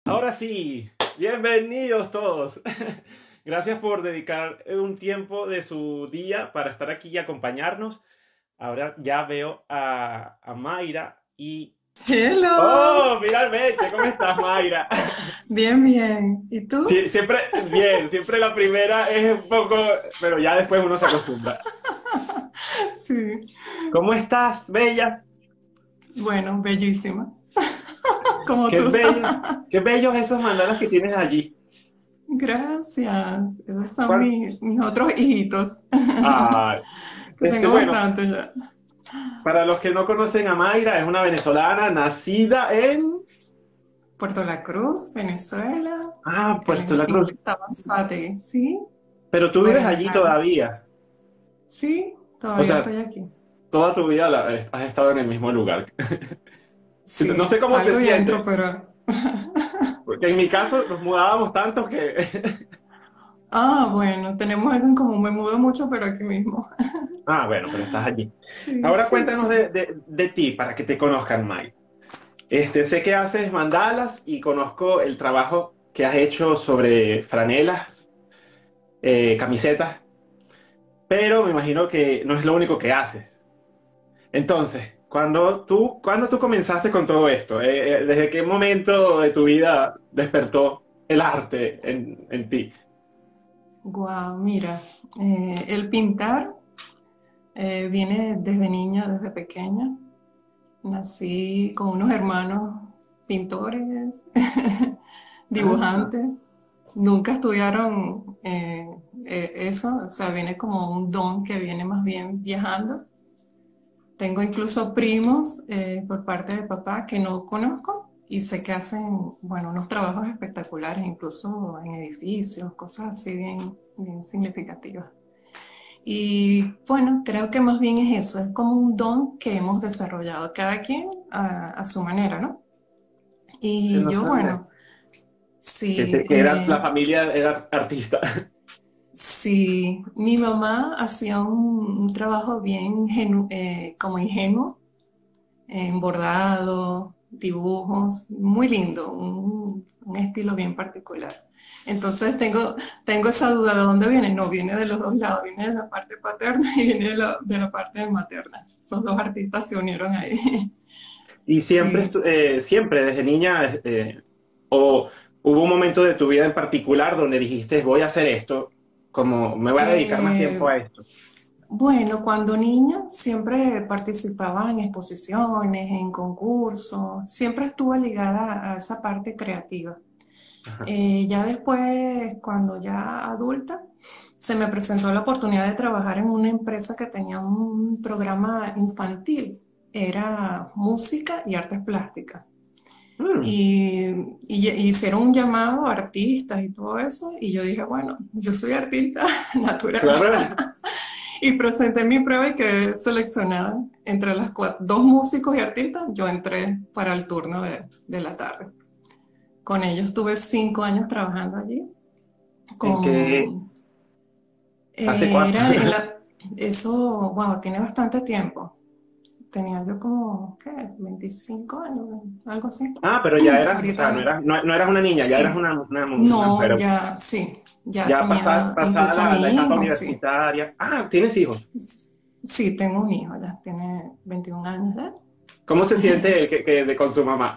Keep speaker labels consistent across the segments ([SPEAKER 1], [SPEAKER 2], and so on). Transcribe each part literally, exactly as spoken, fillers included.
[SPEAKER 1] Ahora sí, bienvenidos todos. Gracias por dedicar un tiempo de su día para estar aquí y acompañarnos. Ahora ya veo a, a Mayra y...
[SPEAKER 2] Hello.
[SPEAKER 1] ¡Oh, finalmente! ¿Cómo estás, Mayra?
[SPEAKER 2] Bien, bien. ¿Y tú?
[SPEAKER 1] Sí, siempre, bien, siempre la primera es un poco... Pero ya después uno se acostumbra.
[SPEAKER 2] Sí.
[SPEAKER 1] ¿Cómo estás, bella?
[SPEAKER 2] Bueno, bellísima. Como
[SPEAKER 1] Qué
[SPEAKER 2] tú.
[SPEAKER 1] bellos, qué bellos esos mandalas que tienes allí.
[SPEAKER 2] Gracias. Esos son
[SPEAKER 1] ¿Cuál?
[SPEAKER 2] mis, mis otros hijitos.
[SPEAKER 1] Ah,
[SPEAKER 2] Que
[SPEAKER 1] este,
[SPEAKER 2] tengo
[SPEAKER 1] bueno,
[SPEAKER 2] bastante ya.
[SPEAKER 1] para los que no conocen a Mayra, es una venezolana nacida en...
[SPEAKER 2] Puerto La Cruz, Venezuela.
[SPEAKER 1] Ah,
[SPEAKER 2] El
[SPEAKER 1] Puerto La Cruz.
[SPEAKER 2] inglés estaba en Suárez, ¿sí?
[SPEAKER 1] Pero tú
[SPEAKER 2] Por
[SPEAKER 1] vives
[SPEAKER 2] el
[SPEAKER 1] allí
[SPEAKER 2] país.
[SPEAKER 1] todavía.
[SPEAKER 2] Sí,
[SPEAKER 1] O
[SPEAKER 2] todavía
[SPEAKER 1] sea,
[SPEAKER 2] estoy aquí.
[SPEAKER 1] toda tu vida la- has estado en el mismo lugar. No
[SPEAKER 2] Sí,
[SPEAKER 1] sé cómo se
[SPEAKER 2] salgo y entro,
[SPEAKER 1] siente,
[SPEAKER 2] pero...
[SPEAKER 1] porque en mi caso nos mudábamos tanto que...
[SPEAKER 2] Ah, bueno, tenemos algo en común. Me mudo mucho, pero aquí mismo.
[SPEAKER 1] Ah, bueno, pero estás allí.
[SPEAKER 2] Sí,
[SPEAKER 1] Ahora
[SPEAKER 2] sí,
[SPEAKER 1] cuéntanos
[SPEAKER 2] sí.
[SPEAKER 1] de, de- de ti para que te conozcan, May. Este, sé que haces mandalas y conozco el trabajo que has hecho sobre franelas, eh, camisetas, pero me imagino que no es lo único que haces. Entonces, cuando tú, ¿cuándo tú comenzaste con todo esto? Eh, eh, ¿desde qué momento de tu vida despertó el arte en, en ti?
[SPEAKER 2] Guau, mira, eh, el pintar eh, viene desde niña, desde pequeña. Nací con unos hermanos pintores,
[SPEAKER 1] Ah,
[SPEAKER 2] dibujantes. Nunca estudiaron eh, eh, eso, o sea, viene como un don que viene más bien viajando. Tengo incluso primos eh, por parte de papá que no conozco y sé que hacen, bueno, unos trabajos espectaculares, incluso en edificios, cosas así bien, bien significativas. Y bueno, creo que más bien es eso, es como un don que hemos desarrollado cada quien a, a su manera, ¿no?
[SPEAKER 1] yo
[SPEAKER 2] Y
[SPEAKER 1] no
[SPEAKER 2] yo,
[SPEAKER 1] sabía
[SPEAKER 2] bueno,
[SPEAKER 1] que,
[SPEAKER 2] sí,
[SPEAKER 1] te- que era, la
[SPEAKER 2] eh,
[SPEAKER 1] familia era artista.
[SPEAKER 2] sí, mi mamá hacía un, un trabajo bien genu- eh, como ingenuo, en bordado, dibujos, muy lindo, un, un estilo bien particular. Entonces tengo, tengo esa duda de dónde viene. No, viene de los dos lados, viene de la parte paterna y viene de la, de la parte materna. Esos dos artistas se unieron ahí.
[SPEAKER 1] Y siempre,
[SPEAKER 2] Sí.
[SPEAKER 1] estu- eh, siempre desde niña, eh, o hubo un momento de tu vida en particular donde dijiste, voy a hacer esto, como me voy a dedicar más tiempo
[SPEAKER 2] Eh,
[SPEAKER 1] a esto.
[SPEAKER 2] bueno, cuando niña siempre participaba en exposiciones, en concursos, siempre estuve ligada a esa parte creativa.
[SPEAKER 1] Ajá.
[SPEAKER 2] Eh, ya después, cuando ya adulta, se me presentó la oportunidad de trabajar en una empresa que tenía un programa infantil. Era música y artes plásticas.
[SPEAKER 1] Mm,
[SPEAKER 2] Y, y- y hicieron un llamado a artistas y todo eso. Y yo dije, bueno, yo soy artista natural.
[SPEAKER 1] claro.
[SPEAKER 2] Y presenté mi prueba y quedé seleccionada entre las cua- dos músicos y artistas. Yo entré para el turno de, de la tarde. Con ellos tuve cinco años trabajando allí.
[SPEAKER 1] ¿En qué?
[SPEAKER 2] Con,
[SPEAKER 1] ¿Hace
[SPEAKER 2] eh,
[SPEAKER 1] cuánto?
[SPEAKER 2] era en la, eso, wow, tiene bastante tiempo. Tenía yo como, ¿qué? veinticinco años, algo así.
[SPEAKER 1] Ah, pero ya eras, o sea, no
[SPEAKER 2] Ahorita,
[SPEAKER 1] eras, no, no eras una niña, ya eras
[SPEAKER 2] sí.
[SPEAKER 1] una, una, una
[SPEAKER 2] No,
[SPEAKER 1] mujer.
[SPEAKER 2] ya, sí. Ya
[SPEAKER 1] Ya pasada,
[SPEAKER 2] tenía
[SPEAKER 1] pasada
[SPEAKER 2] incluso
[SPEAKER 1] la, la
[SPEAKER 2] mi
[SPEAKER 1] etapa
[SPEAKER 2] hijo, sí.
[SPEAKER 1] universitaria. Ah, ¿tienes hijos?
[SPEAKER 2] Sí, tengo un hijo, ya tiene veintiún años ya.
[SPEAKER 1] ¿Cómo se siente que, que de con su mamá?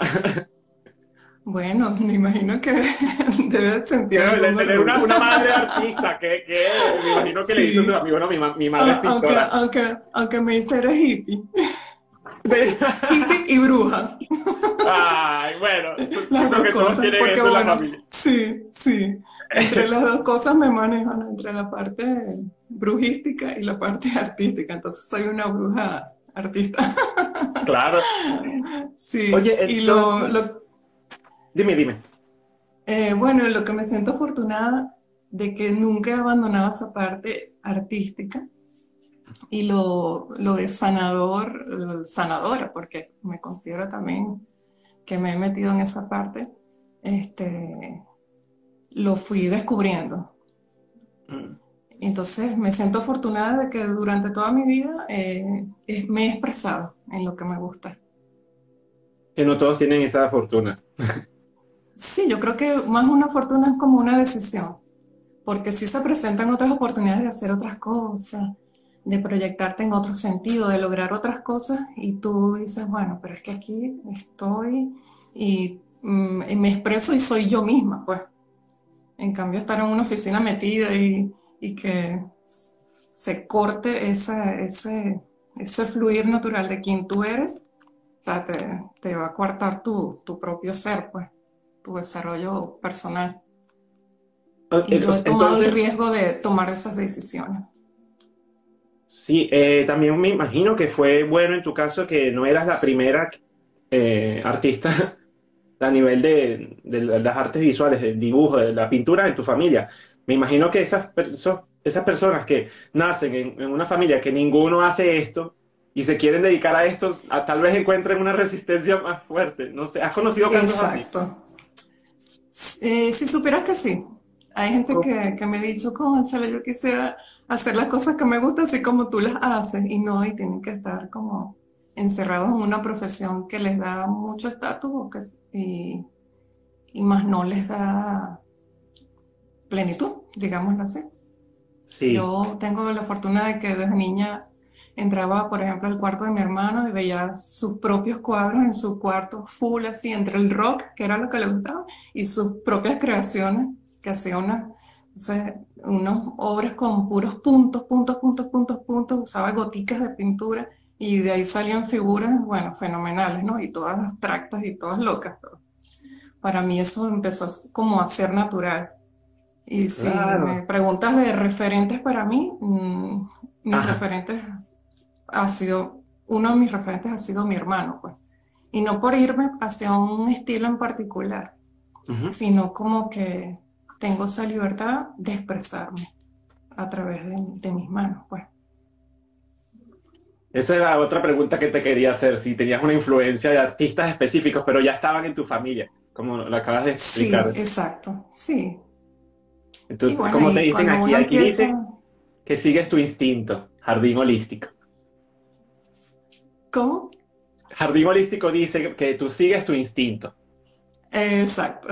[SPEAKER 2] Bueno, me imagino que debe sentir
[SPEAKER 1] Que de
[SPEAKER 2] algún
[SPEAKER 1] tener
[SPEAKER 2] orgullo.
[SPEAKER 1] una, una madre artista, que, que me imagino que le dice a sus
[SPEAKER 2] Sí,
[SPEAKER 1] amigos, no, mi, ma- mi madre es
[SPEAKER 2] a- aunque,
[SPEAKER 1] pintora.
[SPEAKER 2] aunque, aunque me dice eres hippie.
[SPEAKER 1] De-
[SPEAKER 2] Hippie y bruja.
[SPEAKER 1] Ay, bueno, yo
[SPEAKER 2] Las
[SPEAKER 1] creo
[SPEAKER 2] dos
[SPEAKER 1] que todos
[SPEAKER 2] cosas,
[SPEAKER 1] tienen
[SPEAKER 2] porque
[SPEAKER 1] eso en la
[SPEAKER 2] bueno,
[SPEAKER 1] familia.
[SPEAKER 2] sí, sí. Entre las dos cosas me manejo, ¿no? Entre la parte brujística y la parte artística. Entonces soy una bruja artista.
[SPEAKER 1] Claro.
[SPEAKER 2] Sí,
[SPEAKER 1] Oye,
[SPEAKER 2] y lo,
[SPEAKER 1] entonces,
[SPEAKER 2] lo
[SPEAKER 1] dime, dime.
[SPEAKER 2] eh, bueno, lo que me siento afortunada de que nunca he abandonado esa parte artística y lo, lo de sanador, lo sanadora, porque me considero también que me he metido en esa parte, este, lo fui descubriendo.
[SPEAKER 1] Mm.
[SPEAKER 2] Entonces me siento afortunada de que durante toda mi vida eh, es- me he expresado en lo que me gusta.
[SPEAKER 1] Que no todos tienen esa fortuna.
[SPEAKER 2] Sí, yo creo que más una fortuna es como una decisión, porque sí se presentan otras oportunidades de hacer otras cosas, de proyectarte en otro sentido, de lograr otras cosas, y tú dices, bueno, pero es que aquí estoy y, mm, y me expreso y soy yo misma, pues. En cambio, estar en una oficina metida y, y que se corte ese, ese, ese fluir natural de quien tú eres, o sea, te, te va a coartar tu, tu propio ser, pues, tu desarrollo personal.
[SPEAKER 1] O-
[SPEAKER 2] Y
[SPEAKER 1] eh, o-
[SPEAKER 2] yo he tomado el
[SPEAKER 1] Entonces,
[SPEAKER 2] riesgo de tomar esas decisiones.
[SPEAKER 1] sí, eh, también me imagino que fue bueno en tu caso que no eras la primera eh, artista a nivel de, de las artes visuales, del dibujo, de la pintura en tu familia. Me imagino que esas, perso- esas personas que nacen en, en una familia que ninguno hace esto y se quieren dedicar a esto, a- tal vez encuentren una resistencia más fuerte. No sé, ¿has conocido casos así?
[SPEAKER 2] Exacto. Eh, si supieras que sí, hay gente
[SPEAKER 1] ¿Cómo?
[SPEAKER 2] que, que me ha dicho, cónchale, yo quisiera hacer las cosas que me gustan así como tú las haces, y no, y tienen que estar como encerrados en una profesión que les da mucho estatus o que- y, y más no les da plenitud, digámoslo así.
[SPEAKER 1] Sí.
[SPEAKER 2] Yo tengo la fortuna de que desde niña entraba, por ejemplo, al cuarto de mi hermano y veía sus propios cuadros en su cuarto, full así, entre el rock, que era lo que le gustaba, y sus propias creaciones, que hacía unas, o sea, unas obras con puros puntos, puntos, puntos, puntos, puntos, usaba goticas de pintura y de ahí salían figuras, bueno, fenomenales, ¿no? Y todas abstractas y todas locas. Pero para mí eso empezó como a ser natural. Y si me
[SPEAKER 1] Claro.
[SPEAKER 2] preguntas de referentes para mí, mm, mis
[SPEAKER 1] Ajá.
[SPEAKER 2] referentes ha sido, uno de mis referentes ha sido mi hermano, pues. Y no por irme hacia un estilo en particular,
[SPEAKER 1] Ujú.
[SPEAKER 2] sino como que tengo esa libertad de expresarme a través de, de mis manos, pues.
[SPEAKER 1] Esa es la otra pregunta que te quería hacer, si tenías una influencia de artistas específicos, pero ya estaban en tu familia, como lo acabas de
[SPEAKER 2] Sí,
[SPEAKER 1] explicar.
[SPEAKER 2] exacto, sí. Y
[SPEAKER 1] Entonces,
[SPEAKER 2] bueno,
[SPEAKER 1] como te
[SPEAKER 2] y
[SPEAKER 1] dicen
[SPEAKER 2] cuando
[SPEAKER 1] aquí,
[SPEAKER 2] uno
[SPEAKER 1] aquí
[SPEAKER 2] empieza,
[SPEAKER 1] dice que sigues tu instinto, jardín holístico.
[SPEAKER 2] ¿cómo?
[SPEAKER 1] Jardín holístico dice que tú sigues tu instinto.
[SPEAKER 2] Exacto,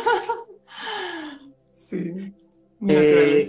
[SPEAKER 2] sí, mi
[SPEAKER 1] Eh,
[SPEAKER 2] naturaleza.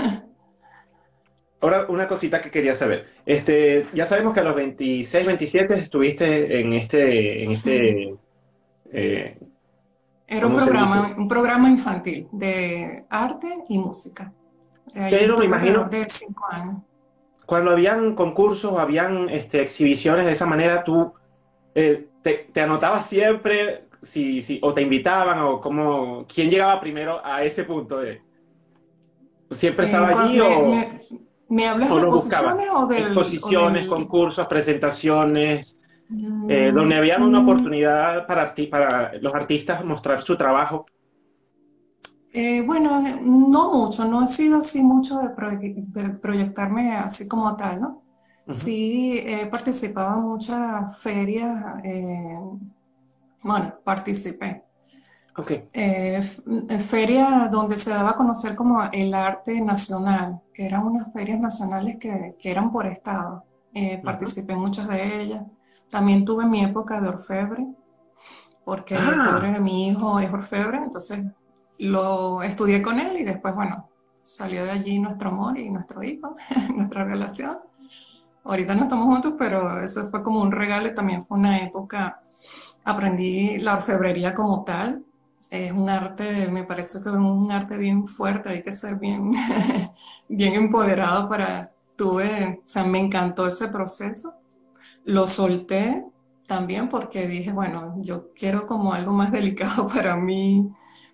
[SPEAKER 1] Ahora, una cosita que quería saber. Este, ya sabemos que a los veintiséis, veintisiete estuviste en este, en este, eh,
[SPEAKER 2] Era un
[SPEAKER 1] ¿cómo se dice?
[SPEAKER 2] programa, un programa infantil de arte y música. Ahí
[SPEAKER 1] Pero me
[SPEAKER 2] estuve alrededor
[SPEAKER 1] imagino,
[SPEAKER 2] de cinco años.
[SPEAKER 1] cuando habían concursos, habían este, exhibiciones de esa manera, tú eh, te, te anotabas siempre, si, si, o te invitaban, o como, ¿quién llegaba primero a ese punto de, siempre estaba
[SPEAKER 2] Eh, cua-
[SPEAKER 1] allí
[SPEAKER 2] me,
[SPEAKER 1] o,
[SPEAKER 2] me- ¿Me hablas
[SPEAKER 1] o
[SPEAKER 2] de
[SPEAKER 1] lo buscabas?
[SPEAKER 2] posiciones o del, o
[SPEAKER 1] Exposiciones,
[SPEAKER 2] del...
[SPEAKER 1] concursos, presentaciones, eh, donde
[SPEAKER 2] Mm,
[SPEAKER 1] había una
[SPEAKER 2] mm,
[SPEAKER 1] oportunidad para, arti- para los artistas mostrar su trabajo.
[SPEAKER 2] eh, bueno, eh, no mucho, no he sido así mucho de, proye- de proyectarme así como tal, ¿no?
[SPEAKER 1] Ujú.
[SPEAKER 2] Sí, he participado en muchas ferias, eh, bueno, participé.
[SPEAKER 1] Ok.
[SPEAKER 2] Eh, f- eh, feria donde se daba a conocer como el arte nacional, que eran unas ferias nacionales que, que eran por estado. Eh,
[SPEAKER 1] Ujú.
[SPEAKER 2] participé en muchas de ellas. También tuve mi época de orfebre, porque el padre
[SPEAKER 1] Ah,
[SPEAKER 2] de mi hijo es orfebre, entonces lo estudié con él y después, bueno, salió de allí nuestro amor y nuestro hijo, nuestra relación. Ahorita no estamos juntos, pero eso fue como un regalo y también fue una época, aprendí la orfebrería como tal. Es un arte, me parece que es un arte bien fuerte, hay que ser bien, bien empoderado para, tuve, o sea, me encantó ese proceso. Lo solté también porque dije, bueno, yo quiero como algo más delicado para mí.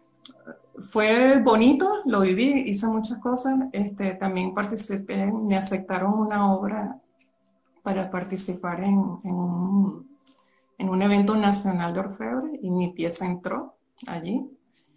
[SPEAKER 2] Fue bonito, lo viví, hice muchas cosas. Este, también participé, me aceptaron una obra para participar en, en un, en un evento nacional de orfebre y mi pieza entró allí.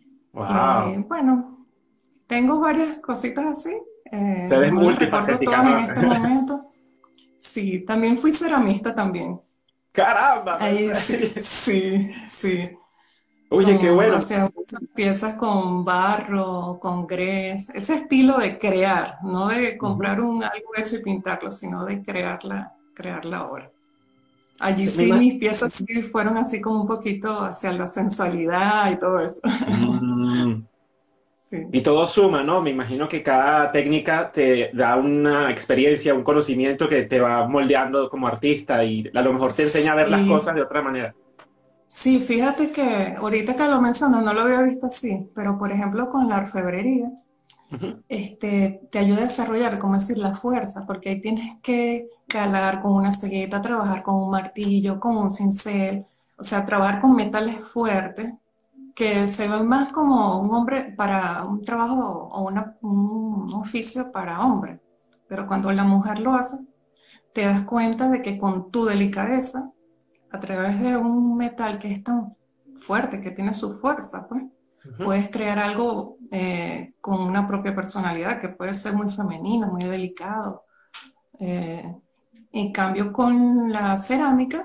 [SPEAKER 2] Y
[SPEAKER 1] wow.
[SPEAKER 2] bueno, tengo varias cositas así,
[SPEAKER 1] Se
[SPEAKER 2] eh,
[SPEAKER 1] eres
[SPEAKER 2] no las recuerdo
[SPEAKER 1] multifacética,
[SPEAKER 2] todas en
[SPEAKER 1] ¿no?
[SPEAKER 2] este momento. Sí, también fui ceramista también.
[SPEAKER 1] Caramba, ¿no?
[SPEAKER 2] Ahí sí, sí, sí.
[SPEAKER 1] Oye, qué
[SPEAKER 2] Con,
[SPEAKER 1] bueno.
[SPEAKER 2] hacía muchas piezas con barro, con grés, ese estilo de crear, no de
[SPEAKER 1] Ujú.
[SPEAKER 2] comprar un algo hecho y pintarlo, sino de crearla, crear la obra. Allí
[SPEAKER 1] Sí, me
[SPEAKER 2] sí
[SPEAKER 1] ima-
[SPEAKER 2] mis piezas sí fueron así como un poquito hacia la sensualidad y todo eso.
[SPEAKER 1] Mm,
[SPEAKER 2] Sí.
[SPEAKER 1] y todo suma, ¿no? Me imagino que cada técnica te da una experiencia, un conocimiento que te va moldeando como artista y a lo mejor te enseña a ver las cosas
[SPEAKER 2] Sí,
[SPEAKER 1] de otra manera.
[SPEAKER 2] sí, fíjate que ahorita que lo menciono no lo había visto así, pero por ejemplo con la orfebrería,
[SPEAKER 1] Ujú.
[SPEAKER 2] este, te ayuda a desarrollar, como decir, la fuerza, porque ahí tienes que calar con una cegueta, trabajar con un martillo, con un cincel, o sea, trabajar con metales fuertes, que se ven más como un hombre para un trabajo o una- un oficio para hombre. Pero cuando la mujer lo hace, te das cuenta de que con tu delicadeza, a través de un metal que es tan fuerte, que tiene su fuerza, pues,
[SPEAKER 1] Ujú.
[SPEAKER 2] puedes crear algo eh, con una propia personalidad, que puede ser muy femenino, muy delicado. Eh, en cambio, con la cerámica,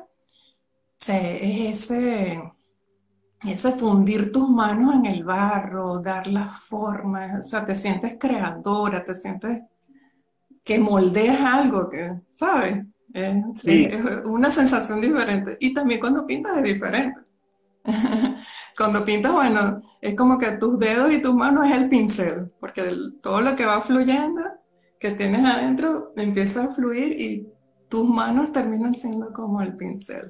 [SPEAKER 2] se- es ese, ese fundir tus manos en el barro, dar la forma, o sea, te sientes creadora, te sientes que moldeas algo, que, ¿sabes? Es, es-
[SPEAKER 1] Sí,
[SPEAKER 2] es una sensación diferente. Y también cuando pintas es diferente. Cuando pintas, bueno, es como que tus dedos y tus manos es el pincel, porque el- todo lo que va fluyendo, que tienes adentro, empieza a fluir y tus manos terminan siendo como el pincel.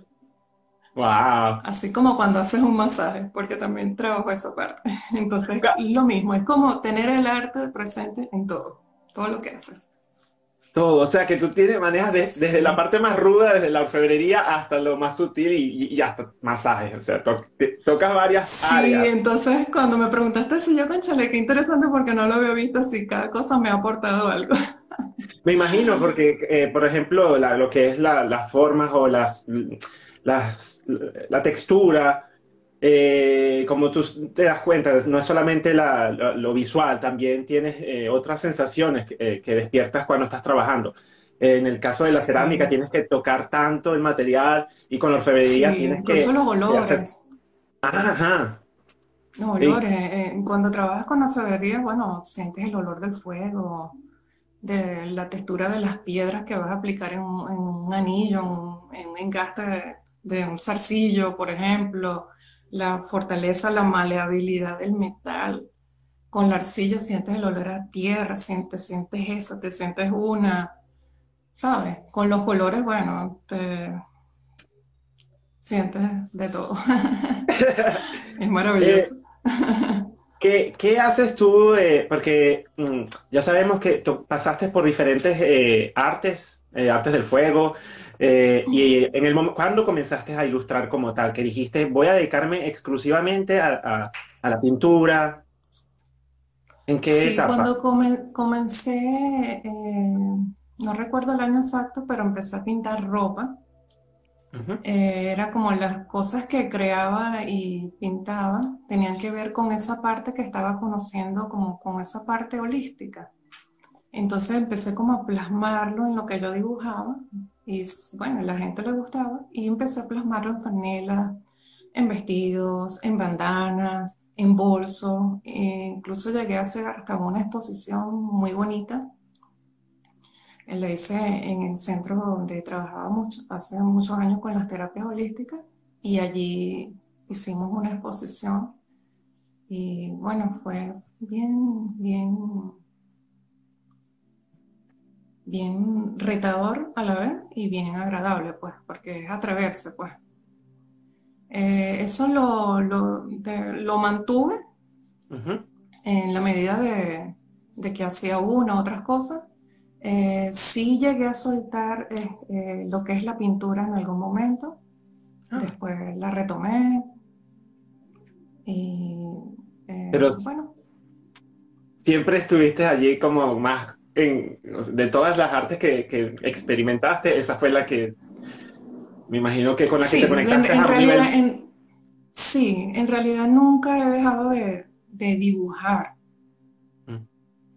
[SPEAKER 1] wow.
[SPEAKER 2] Así como cuando haces un masaje, porque también trabajo esa parte. Entonces, lo mismo, es como tener el arte presente en todo, todo lo que haces.
[SPEAKER 1] Todo, o sea que tú tienes, manejas de- desde la
[SPEAKER 2] Sí.
[SPEAKER 1] parte más ruda, desde la orfebrería hasta lo más sutil y, y- y hasta masajes, o sea, to- te- tocas varias
[SPEAKER 2] Sí,
[SPEAKER 1] áreas.
[SPEAKER 2] entonces cuando me preguntaste si yo, cónchale, qué interesante porque no lo había visto así, cada cosa me ha aportado algo.
[SPEAKER 1] Me imagino, porque, eh, por ejemplo, la- lo que es la- las formas o las, las, la textura, eh, como tú te das cuenta, no es solamente la- lo, lo visual, también tienes eh, otras sensaciones que, eh, que despiertas cuando estás trabajando. En el caso de la cerámica
[SPEAKER 2] Sí,
[SPEAKER 1] tienes que tocar tanto el material y con la orfebrería
[SPEAKER 2] sí,
[SPEAKER 1] tienes
[SPEAKER 2] incluso
[SPEAKER 1] que
[SPEAKER 2] los
[SPEAKER 1] eh, hacer...
[SPEAKER 2] olores,
[SPEAKER 1] Ajá.
[SPEAKER 2] los
[SPEAKER 1] Y-
[SPEAKER 2] olores. eh, cuando trabajas con orfebrería, bueno, sientes el olor del fuego, de la textura de las piedras que vas a aplicar en un, en un anillo, en, en un engaste de, de un zarcillo, por ejemplo, la fortaleza, la maleabilidad del metal. Con la arcilla sientes el olor a tierra, sientes, sientes eso, te sientes una, ¿sabes? Con los colores, bueno, te sientes de todo. Es
[SPEAKER 1] Eh,
[SPEAKER 2] maravilloso.
[SPEAKER 1] ¿Qué, qué haces tú? eh, porque mm, ya sabemos que tú pasaste por diferentes eh, artes, eh, artes del fuego, eh, y en el momento, ¿cuándo comenzaste a ilustrar como tal? Que dijiste, voy a dedicarme exclusivamente a, a- a la pintura. ¿En qué
[SPEAKER 2] Sí,
[SPEAKER 1] etapa?
[SPEAKER 2] cuando come- comencé, eh, no recuerdo el año exacto, pero empecé a pintar ropa.
[SPEAKER 1] Ujú.
[SPEAKER 2] Eh, era como las cosas que creaba y pintaba tenían que ver con esa parte que estaba conociendo, como con esa parte holística. Entonces empecé como a plasmarlo en lo que yo dibujaba y s- bueno, a la gente le gustaba y empecé a plasmarlo en franelas, en vestidos, en bandanas, en bolsos. E incluso llegué a hacer hasta una exposición muy bonita. Eh, La hice en el centro donde trabajaba mucho, hace muchos años con las terapias holísticas y allí hicimos una exposición y bueno, fue bien, bien bien retador a la vez y bien agradable, pues, porque es atreverse, pues. Eh, eso lo, lo, de- lo mantuve
[SPEAKER 1] Ujú.
[SPEAKER 2] en la medida de, de que hacía una u otras cosas. Eh, sí llegué a soltar eh, eh, lo que es la pintura en algún momento,
[SPEAKER 1] Ah,
[SPEAKER 2] después la retomé y
[SPEAKER 1] pero
[SPEAKER 2] eh, bueno,
[SPEAKER 1] siempre estuviste allí como más en, de todas las artes que, que experimentaste, esa fue la que me imagino que con la que te
[SPEAKER 2] sí, en,
[SPEAKER 1] conectaste
[SPEAKER 2] en
[SPEAKER 1] a un
[SPEAKER 2] realidad,
[SPEAKER 1] nivel.
[SPEAKER 2] en, sí, en realidad nunca he dejado de, de dibujar
[SPEAKER 1] Mm,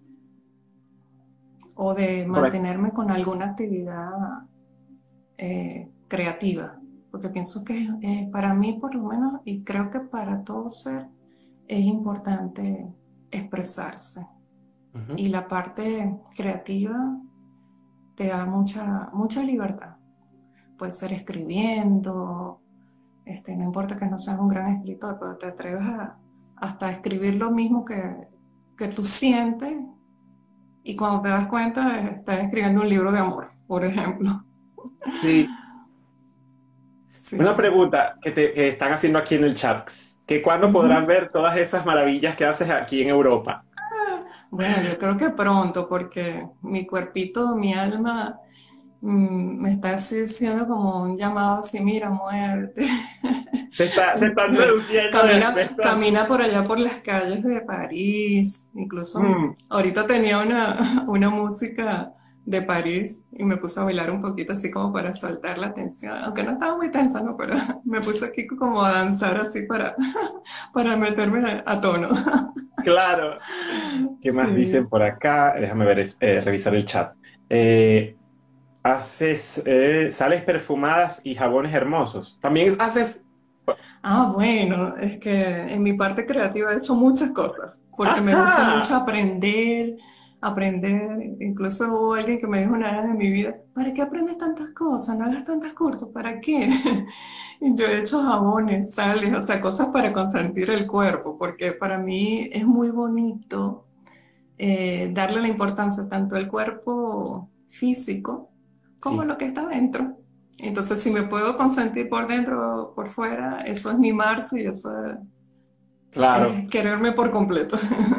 [SPEAKER 2] o de
[SPEAKER 1] correcto.
[SPEAKER 2] mantenerme con alguna actividad eh, creativa, porque pienso que eh, para mí por lo menos, y creo que para todo ser, es importante expresarse.
[SPEAKER 1] Ujú.
[SPEAKER 2] Y la parte creativa te da mucha, mucha libertad, puede ser escribiendo, este, no importa que no seas un gran escritor, pero te atreves a, hasta a escribir lo mismo que, que tú sientes y cuando te das cuenta estás escribiendo un libro de amor, por ejemplo.
[SPEAKER 1] Sí. Una
[SPEAKER 2] Sí.
[SPEAKER 1] pregunta que, te, que están haciendo aquí en el chat, que cuándo podrán
[SPEAKER 2] Ujú.
[SPEAKER 1] ver todas esas maravillas que haces aquí en Europa.
[SPEAKER 2] Bueno, yo creo que pronto, porque mi cuerpito, mi alma, mm, me está así haciendo como un llamado así, mira, muévete.
[SPEAKER 1] Te, está, te están
[SPEAKER 2] Este,
[SPEAKER 1] seduciendo de,
[SPEAKER 2] camina,
[SPEAKER 1] de estas-
[SPEAKER 2] camina por allá por las calles de París. Incluso
[SPEAKER 1] Mm,
[SPEAKER 2] ahorita tenía una, una música de París y me puse a bailar un poquito así como para soltar la tensión, aunque no estaba muy tensa, ¿no? Pero me puse aquí como a danzar así para, para meterme a, a tono.
[SPEAKER 1] claro. ¿Qué más dicen
[SPEAKER 2] Sí.
[SPEAKER 1] por acá? Déjame ver, es- eh, revisar el chat. Eh, haces, eh, sales perfumadas y jabones hermosos. También haces...
[SPEAKER 2] Ah, bueno, es que en mi parte creativa he hecho muchas cosas, porque me gusta mucho
[SPEAKER 1] ¡Ajá!
[SPEAKER 2] aprender, aprender. Incluso hubo alguien que me dijo una vez en mi vida, ¿para qué aprendes tantas cosas? No hagas tantas cursos, ¿para qué? Y yo he hecho jabones, sales, o sea, cosas para consentir el cuerpo, porque para mí es muy bonito eh, darle la importancia tanto al cuerpo físico como a
[SPEAKER 1] Sí,
[SPEAKER 2] lo que está dentro. Entonces, si me puedo consentir por dentro o por fuera, eso es mimarse y eso es,
[SPEAKER 1] claro.
[SPEAKER 2] es quererme por completo.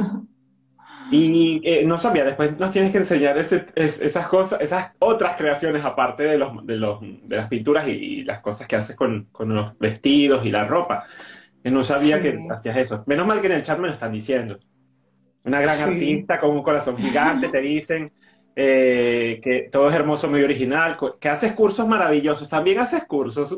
[SPEAKER 1] Y eh, no sabía, después nos tienes que enseñar ese- es- esas cosas, esas otras creaciones aparte de los, de los, de las pinturas y, y las cosas que haces con, con los vestidos y la ropa. Que no sabía que
[SPEAKER 2] Sí,
[SPEAKER 1] hacías eso. Menos mal que en el chat me lo están diciendo. Una gran
[SPEAKER 2] sí.
[SPEAKER 1] artista con un corazón gigante, te dicen eh, que todo es hermoso, muy original, co- que haces cursos maravillosos. También haces cursos.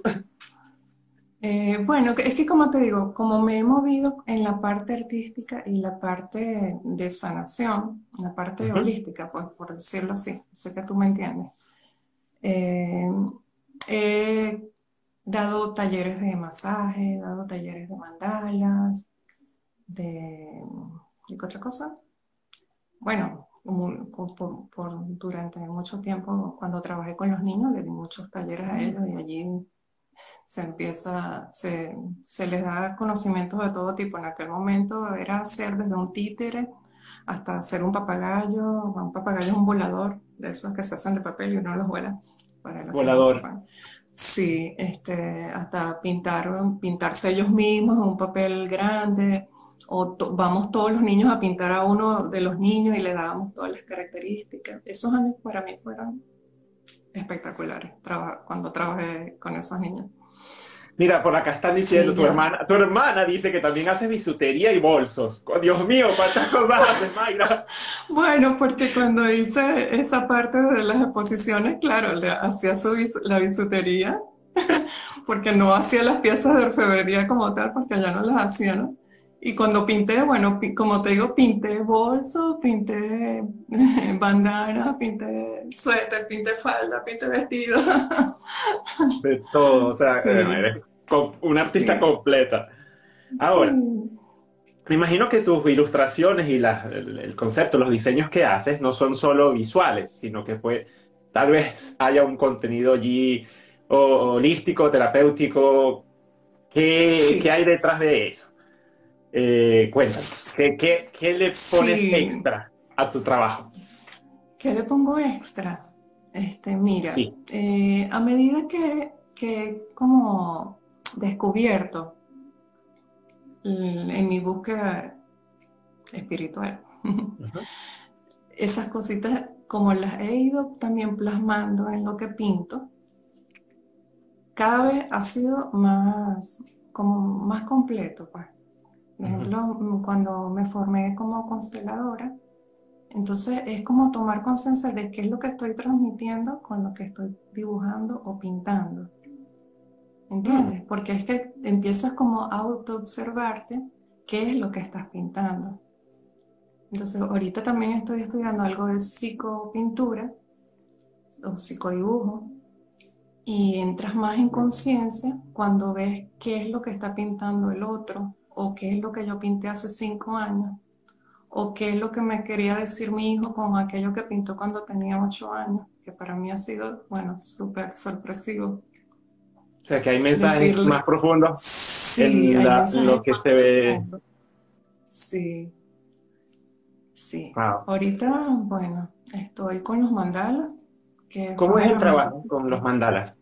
[SPEAKER 2] Eh, bueno, es que como te digo, como me he movido en la parte artística y la parte de sanación, la parte
[SPEAKER 1] Ujú.
[SPEAKER 2] holística, pues por decirlo así, sé que tú me entiendes. Eh, He dado talleres de masaje, he dado talleres de mandalas, de... ¿Y qué otra cosa? Bueno, como- como por, por- durante mucho tiempo, cuando trabajé con los niños, le di muchos talleres a ellos y allí se empieza, se, se les da conocimientos de todo tipo. En aquel momento era hacer desde un títere hasta hacer un papagayo. Un papagayo es un volador, de esos que se hacen de papel y uno los vuela, para los que no
[SPEAKER 1] Volador.
[SPEAKER 2] sepan. Sí, este, hasta pintar, pintarse ellos mismos en un papel grande, o to- vamos todos los niños a pintar a uno de los niños y le dábamos todas las características. Esos años para mí fueron espectaculares, traba- cuando trabajé con esos niños.
[SPEAKER 1] Mira, por acá están diciendo,
[SPEAKER 2] Sí,
[SPEAKER 1] tu
[SPEAKER 2] ya.
[SPEAKER 1] hermana, tu hermana dice que también hace bisutería y bolsos. Oh, Dios mío, ¿cuántas cosas haces, Mayra?
[SPEAKER 2] Bueno, porque cuando hice esa parte de las exposiciones, claro, le hacía su bis- la bisutería, porque no hacía las piezas de orfebrería como tal, porque allá no las hacía, ¿no? Y cuando pinté, bueno, pi- como te digo, pinté bolsos, pinté bandanas, pinté suéter, pinté falda, pinté vestido.
[SPEAKER 1] De todo, o sea, bueno,
[SPEAKER 2] Sí,
[SPEAKER 1] eres co- una artista
[SPEAKER 2] sí,
[SPEAKER 1] completa.
[SPEAKER 2] sí.
[SPEAKER 1] Ahora, me imagino que tus ilustraciones y las- el, el concepto, los diseños que haces no son solo visuales, sino que pues, tal vez haya un contenido allí o- holístico, terapéutico. ¿Qué, qué
[SPEAKER 2] Sí,
[SPEAKER 1] hay detrás de eso? Eh, cuéntanos, ¿qué, qué, qué le pones
[SPEAKER 2] sí.
[SPEAKER 1] extra a tu trabajo?
[SPEAKER 2] ¿Qué le pongo extra? Este, mira,
[SPEAKER 1] Sí.
[SPEAKER 2] eh, a medida que, que como descubierto l- en mi búsqueda espiritual,
[SPEAKER 1] Ujú.
[SPEAKER 2] esas cositas como las he ido también plasmando en lo que pinto, cada vez ha sido más, como más completo, pues. Por
[SPEAKER 1] Ujú.
[SPEAKER 2] ejemplo, mm, cuando me formé como consteladora, entonces es como tomar conciencia de qué es lo que estoy transmitiendo con lo que estoy dibujando o pintando.
[SPEAKER 1] Mm.
[SPEAKER 2] ¿Entiendes? Porque es que empiezas como a auto-observarte qué es lo que estás pintando. Entonces ahorita también estoy estudiando algo de psicopintura o psicodibujo y entras más en conciencia cuando ves qué es lo que está pintando el otro o qué es lo que yo pinté hace cinco años o qué es lo que me quería decir mi hijo con aquello que pintó cuando tenía ocho años, que para mí ha sido, bueno, súper sorpresivo.
[SPEAKER 1] O sea, que hay mensajes más
[SPEAKER 2] decirle,
[SPEAKER 1] profundos
[SPEAKER 2] sí,
[SPEAKER 1] en
[SPEAKER 2] hay
[SPEAKER 1] la- lo
[SPEAKER 2] mensajes
[SPEAKER 1] que
[SPEAKER 2] más
[SPEAKER 1] se ve.
[SPEAKER 2] profundos. Sí, sí.
[SPEAKER 1] Wow.
[SPEAKER 2] Ahorita, bueno, estoy con los mandalas, que fue
[SPEAKER 1] ¿Cómo
[SPEAKER 2] una
[SPEAKER 1] es el
[SPEAKER 2] herramienta.
[SPEAKER 1] trabajo con los mandalas?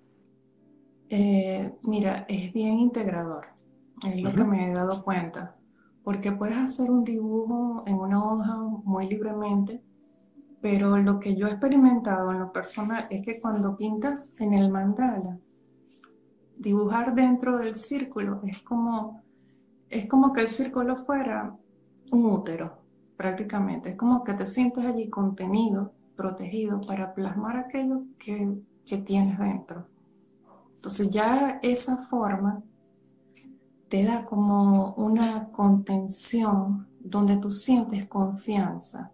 [SPEAKER 2] Eh, mira, es bien integrador, es lo que
[SPEAKER 1] Ujú.
[SPEAKER 2] me he dado cuenta, porque puedes hacer un dibujo en una hoja muy libremente, pero lo que yo he experimentado en lo personal es que cuando pintas en el mandala, dibujar dentro del círculo es como, es como que el círculo fuera un útero, prácticamente. Es como que te sientes allí contenido, protegido para plasmar aquello que, que tienes dentro. Entonces ya esa forma te da como una contención donde tú sientes confianza,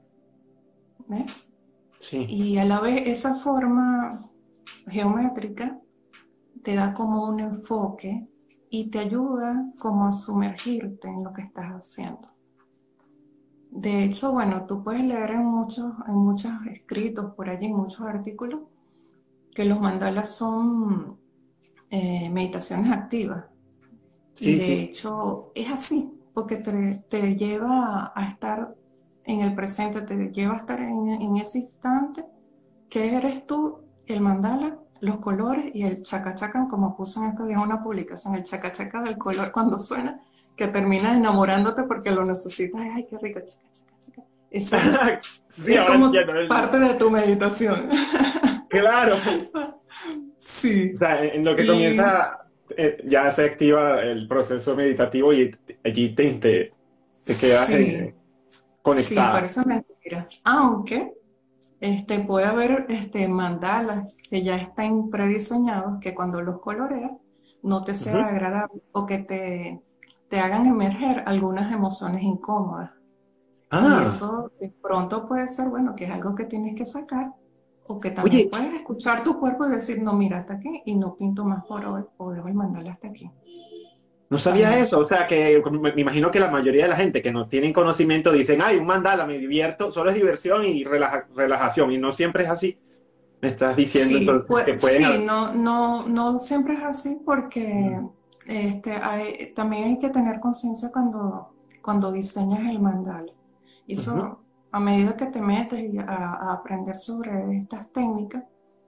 [SPEAKER 2] ¿ves?
[SPEAKER 1] Sí.
[SPEAKER 2] Y a la vez esa forma geométrica te da como un enfoque y te ayuda como a sumergirte en lo que estás haciendo. De hecho, bueno, tú puedes leer en muchos, en muchos escritos por allí, en muchos artículos, que los mandalas son eh, meditaciones activas. Y
[SPEAKER 1] Sí,
[SPEAKER 2] de
[SPEAKER 1] sí.
[SPEAKER 2] hecho es así, porque te, te lleva a estar en el presente, te lleva a estar en, en ese instante que eres tú, el mandala, los colores y el chacachaca, como puse en estos días una publicación, el chacachaca del color cuando suena, que termina enamorándote porque lo necesitas. Ay, qué rico, chaca, chaca, chaca. Eso
[SPEAKER 1] Sí,
[SPEAKER 2] es
[SPEAKER 1] ahora entiendo.
[SPEAKER 2] como
[SPEAKER 1] el-
[SPEAKER 2] parte de tu meditación.
[SPEAKER 1] Claro. O
[SPEAKER 2] Sí.
[SPEAKER 1] sea, en lo que
[SPEAKER 2] Y
[SPEAKER 1] comienza, eh, ya se activa el proceso meditativo y t- allí te, te, te quedas
[SPEAKER 2] sí,
[SPEAKER 1] eh,
[SPEAKER 2] sí,
[SPEAKER 1] conectada.
[SPEAKER 2] parece mentira. Aunque este, puede haber este, mandalas que ya están prediseñados que cuando los coloreas no te sea
[SPEAKER 1] Ujú.
[SPEAKER 2] agradable o que te, te hagan emerger algunas emociones incómodas. Y
[SPEAKER 1] Ah,
[SPEAKER 2] eso de pronto puede ser, bueno, que es algo que tienes que sacar o que también
[SPEAKER 1] oye,
[SPEAKER 2] puedes escuchar tu cuerpo y decir, no, mira, hasta aquí y no pinto más por hoy o dejo el mandala hasta aquí.
[SPEAKER 1] no sabía
[SPEAKER 2] También.
[SPEAKER 1] eso. O sea, que me me imagino que la mayoría de la gente que no tienen conocimiento dicen, ay, un mandala, me divierto, solo es diversión y relaja- relajación. Y no siempre es así. Me estás diciendo
[SPEAKER 2] Sí,
[SPEAKER 1] entonces que
[SPEAKER 2] pues
[SPEAKER 1] pueden
[SPEAKER 2] sí,
[SPEAKER 1] haber.
[SPEAKER 2] no, no, no siempre es así porque
[SPEAKER 1] Mm.
[SPEAKER 2] este, hay- también hay que tener conciencia cuando, cuando diseñas el mandala. Y
[SPEAKER 1] Ujú.
[SPEAKER 2] eso, a medida que te metes y a, a aprender sobre estas técnicas,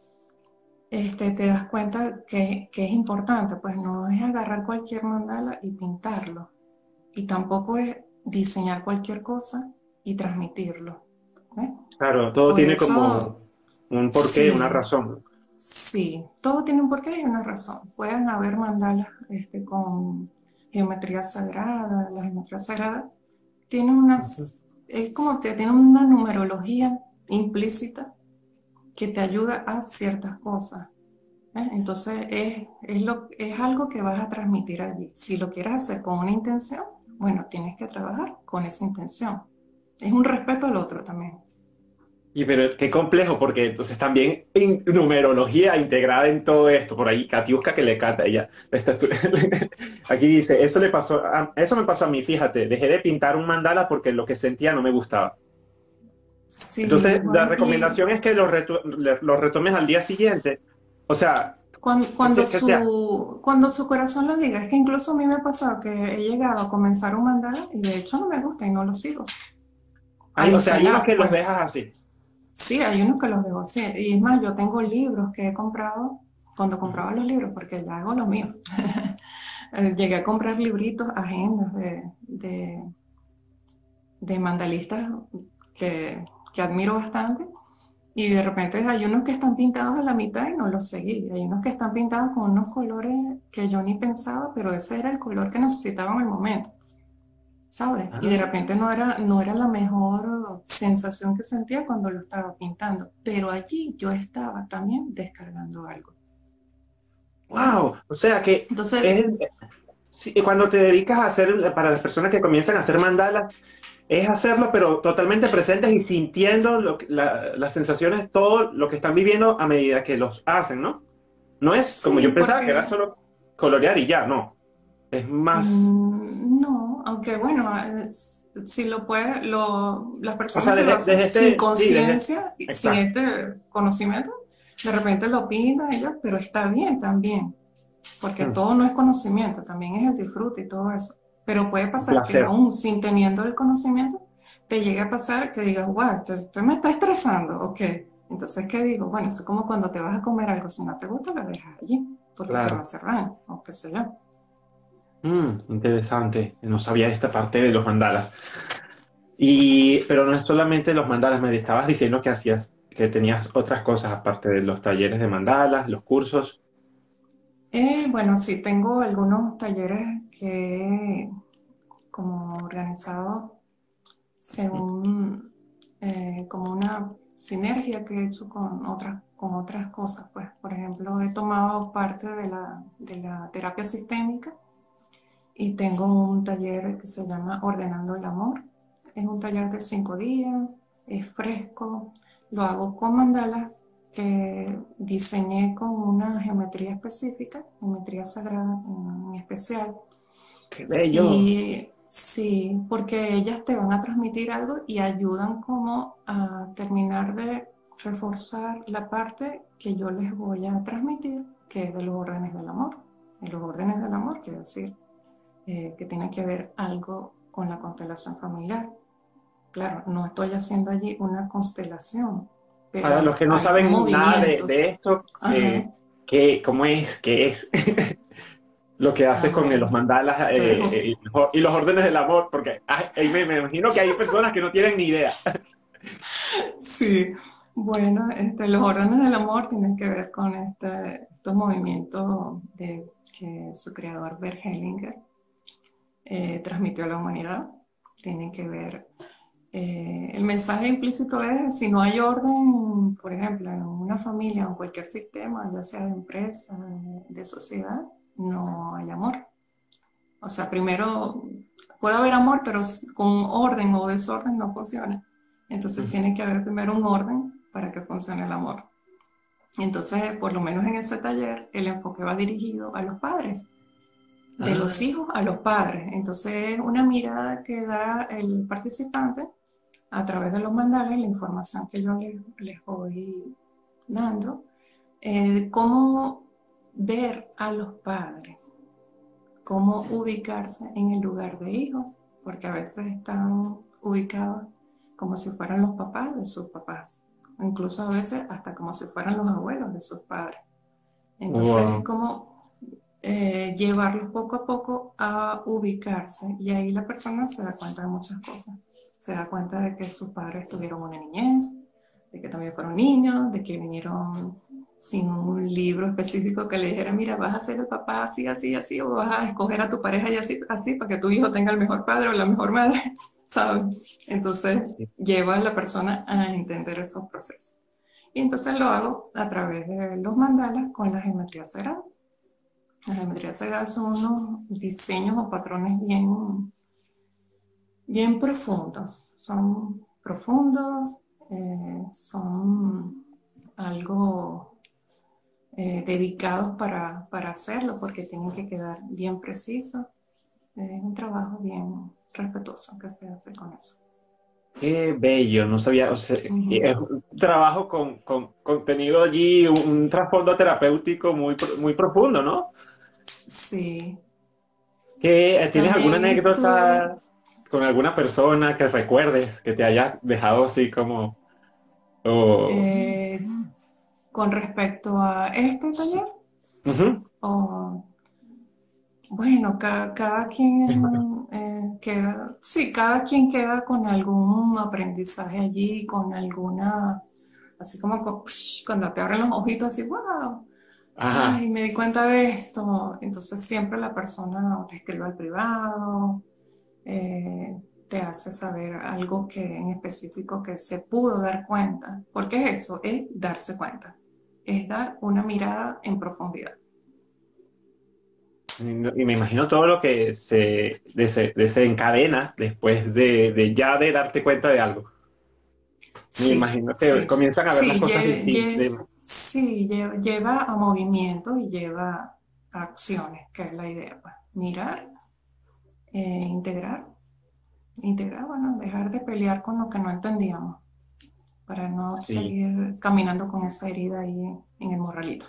[SPEAKER 2] este, te das cuenta que, que es importante, pues no es agarrar cualquier mandala y pintarlo. Y tampoco es diseñar cualquier cosa y transmitirlo. ¿Eh?
[SPEAKER 1] Claro, todo
[SPEAKER 2] Por
[SPEAKER 1] tiene
[SPEAKER 2] eso,
[SPEAKER 1] como un porqué, una
[SPEAKER 2] sí.
[SPEAKER 1] razón.
[SPEAKER 2] Sí, todo tiene un porqué y una razón. Pueden haber mandalas este, con geometría sagrada. La geometría sagrada tiene
[SPEAKER 1] Ujú.
[SPEAKER 2] unas, es como que tiene una numerología implícita que te ayuda a ciertas cosas. ¿Eh? Entonces es, es, lo, es algo que vas a transmitir allí. Si lo quieres hacer con una intención, bueno, tienes que trabajar con esa intención. Es un respeto al otro también.
[SPEAKER 1] Y pero qué complejo, porque entonces también en numerología integrada en todo esto, por ahí, Katiuska que le canta ella. Esta estu- Aquí dice, eso le pasó a- eso me pasó a mí, fíjate, dejé de pintar un mandala porque lo que sentía no me gustaba.
[SPEAKER 2] Sí,
[SPEAKER 1] Entonces, la
[SPEAKER 2] bueno, y
[SPEAKER 1] recomendación es que lo, reto- le- lo retomes al día siguiente. O sea,
[SPEAKER 2] Cuando,
[SPEAKER 1] que
[SPEAKER 2] cuando
[SPEAKER 1] se, que sea.
[SPEAKER 2] su, cuando su corazón lo diga, es que incluso a mí me ha pasado que he llegado a comenzar un mandala y de hecho no me gusta y no lo sigo. A
[SPEAKER 1] Hay, o sea, hay unos
[SPEAKER 2] diseñar,
[SPEAKER 1] que los dejas
[SPEAKER 2] pues
[SPEAKER 1] así.
[SPEAKER 2] sí, hay unos que los dejo así. Y es más, yo tengo libros que he comprado cuando
[SPEAKER 1] Ujú.
[SPEAKER 2] compraba los libros, porque ya hago lo mío. Eh, Llegué a comprar libritos, agendas de, de, de mandalistas que, que admiro bastante. Y de repente hay unos que están pintados a la mitad y no los seguí. Hay unos que están pintados con unos colores que yo ni pensaba, pero ese era el color que necesitaba en el momento, ¿sabes? Y de
[SPEAKER 1] Ah,
[SPEAKER 2] repente no era, no era la mejor sensación que sentía cuando lo estaba pintando, pero allí yo estaba también descargando algo. ¿Ves?
[SPEAKER 1] wow. O sea que
[SPEAKER 2] Entonces,
[SPEAKER 1] es, sí, cuando te dedicas a hacer, para las personas que comienzan a hacer mandalas, es hacerlo, pero totalmente presentes y sintiendo lo que- la- las sensaciones, todo lo que están viviendo a medida que los hacen, ¿no? No es como
[SPEAKER 2] sí,
[SPEAKER 1] yo pensaba que era
[SPEAKER 2] porque
[SPEAKER 1] solo colorear y ya, no. Es más,
[SPEAKER 2] mm, no, aunque bueno, eh, s- si lo puede, lo, las
[SPEAKER 1] o
[SPEAKER 2] personas
[SPEAKER 1] sea,
[SPEAKER 2] que lo
[SPEAKER 1] desde,
[SPEAKER 2] hacen
[SPEAKER 1] desde
[SPEAKER 2] sin
[SPEAKER 1] este, sí, desde,
[SPEAKER 2] conciencia, y sin
[SPEAKER 1] exacto.
[SPEAKER 2] este conocimiento, De repente lo pinta ella, pero está bien también, porque
[SPEAKER 1] Mm,
[SPEAKER 2] todo no es conocimiento, también es el disfrute y todo eso. Pero puede
[SPEAKER 1] un
[SPEAKER 2] pasar que
[SPEAKER 1] placer.
[SPEAKER 2] aún sin teniendo el conocimiento, te llegue a pasar que digas, wow, esto, esto me está estresando, ok. Entonces, ¿qué digo? Bueno, eso es como cuando te vas a comer algo, si no te gusta, lo dejas allí, porque te va a
[SPEAKER 1] Claro.
[SPEAKER 2] hacer daño, o qué sé yo.
[SPEAKER 1] Mm, interesante. No sabía esta parte de los mandalas. Y, pero no es solamente los mandalas, me estabas diciendo que hacías, que tenías otras cosas aparte de los talleres de mandalas, los cursos.
[SPEAKER 2] Eh, bueno, sí, tengo algunos talleres que he como organizado según eh, como una sinergia que he hecho con otras, con otras cosas. Pues, por ejemplo, he tomado parte de la, de la terapia sistémica y tengo un taller que se llama Ordenando el Amor. Es un taller de cinco días, es fresco, lo hago con mandalas que diseñé con una geometría específica, geometría sagrada en especial.
[SPEAKER 1] ¡Qué bello!
[SPEAKER 2] Y sí, porque ellas te van a transmitir algo y ayudan como a terminar de reforzar la parte que yo les voy a transmitir, que es de los órdenes del amor. De los órdenes del amor, quiero decir, eh, que tiene que ver algo con la constelación familiar. Claro, no estoy haciendo allí una constelación,
[SPEAKER 1] Para los
[SPEAKER 2] pero
[SPEAKER 1] que no
[SPEAKER 2] hay
[SPEAKER 1] saben nada de, de
[SPEAKER 2] movimientos.
[SPEAKER 1] esto,
[SPEAKER 2] Ajá.
[SPEAKER 1] eh, ¿qué, cómo es? ¿Qué es? Lo que
[SPEAKER 2] Ah,
[SPEAKER 1] haces con
[SPEAKER 2] bueno,
[SPEAKER 1] los mandalas
[SPEAKER 2] tú eres
[SPEAKER 1] eh, eh, y los órdenes del amor, porque ay, ahí me, me imagino que hay personas que no tienen ni idea.
[SPEAKER 2] sí, bueno, este, los órdenes del amor tienen que ver con este, estos movimientos de, que su creador Bert Hellinger eh, transmitió a la humanidad. Tienen que ver, eh, el mensaje implícito es, si no hay orden, por ejemplo, en una familia o en cualquier sistema, ya sea de empresa, de sociedad, no hay amor. O sea, primero puede haber amor, pero con orden o desorden no funciona. Entonces
[SPEAKER 1] Ujú.
[SPEAKER 2] tiene que haber primero un orden para que funcione el amor. Entonces, por lo menos en ese taller, el enfoque va dirigido a los padres, de los
[SPEAKER 1] Ah,
[SPEAKER 2] hijos a los padres. Entonces, es una mirada que da el participante a través de los mandales, la información que yo les, les voy dando, eh, cómo ver a los padres, cómo ubicarse en el lugar de hijos, porque a veces están ubicados como si fueran los papás de sus papás, o incluso a veces hasta como si fueran los abuelos de sus padres. Entonces es
[SPEAKER 1] wow.
[SPEAKER 2] como eh, llevarlos poco a poco a ubicarse y ahí la persona se da cuenta de muchas cosas. Se da cuenta de que sus padres tuvieron una niñez, de que también fueron niños, de que vinieron sin un libro específico que le dijera, mira, vas a ser el papá así, así, así, o vas a escoger a tu pareja y así, así, para que tu hijo tenga el mejor padre o la mejor madre, ¿sabes? Entonces
[SPEAKER 1] Sí.
[SPEAKER 2] lleva a la persona a entender esos procesos. Y entonces lo hago a través de los mandalas con la geometría sagrada. Las geometrías sagradas son unos diseños o patrones bien, bien profundos. Son profundos, eh, son algo eh, dedicados para, para hacerlo porque tienen que quedar bien precisos. Es un trabajo bien respetuoso que se hace con eso.
[SPEAKER 1] Qué bello, no sabía, o sea, es
[SPEAKER 2] Ujú.
[SPEAKER 1] un trabajo con, con contenido allí, un, un trasfondo terapéutico muy, pro- muy profundo, ¿no?
[SPEAKER 2] Sí,
[SPEAKER 1] ¿Qué, tienes alguna
[SPEAKER 2] también estuve
[SPEAKER 1] anécdota con alguna persona que recuerdes que te haya dejado así como, o,
[SPEAKER 2] eh, con respecto a este
[SPEAKER 1] sí.
[SPEAKER 2] taller.
[SPEAKER 1] Ujú.
[SPEAKER 2] O bueno, cada, cada quien es un, eh, queda, sí, cada quien queda con algún aprendizaje allí, con alguna, así como cu- psh, cuando te abren los ojitos así, wow,
[SPEAKER 1] Ajá.
[SPEAKER 2] ay, me di cuenta de esto. Entonces siempre la persona te escribe al privado, eh, te hace saber algo que en específico que se pudo dar cuenta. Porque es eso, es darse cuenta, es dar una mirada en profundidad.
[SPEAKER 1] Y y me imagino todo lo que se dese- desencadena después de, de ya de darte cuenta de algo. Me
[SPEAKER 2] Sí,
[SPEAKER 1] imagino que
[SPEAKER 2] sí,
[SPEAKER 1] comienzan a ver las
[SPEAKER 2] sí,
[SPEAKER 1] cosas
[SPEAKER 2] lle- lle-
[SPEAKER 1] distintas.
[SPEAKER 2] sí, lle- lleva a movimiento y lleva a acciones, que es la idea, pues. Mirar, eh, integrar, integrar, bueno, dejar de pelear con lo que no entendíamos, para no
[SPEAKER 1] Sí.
[SPEAKER 2] seguir caminando con esa herida ahí en el morralito.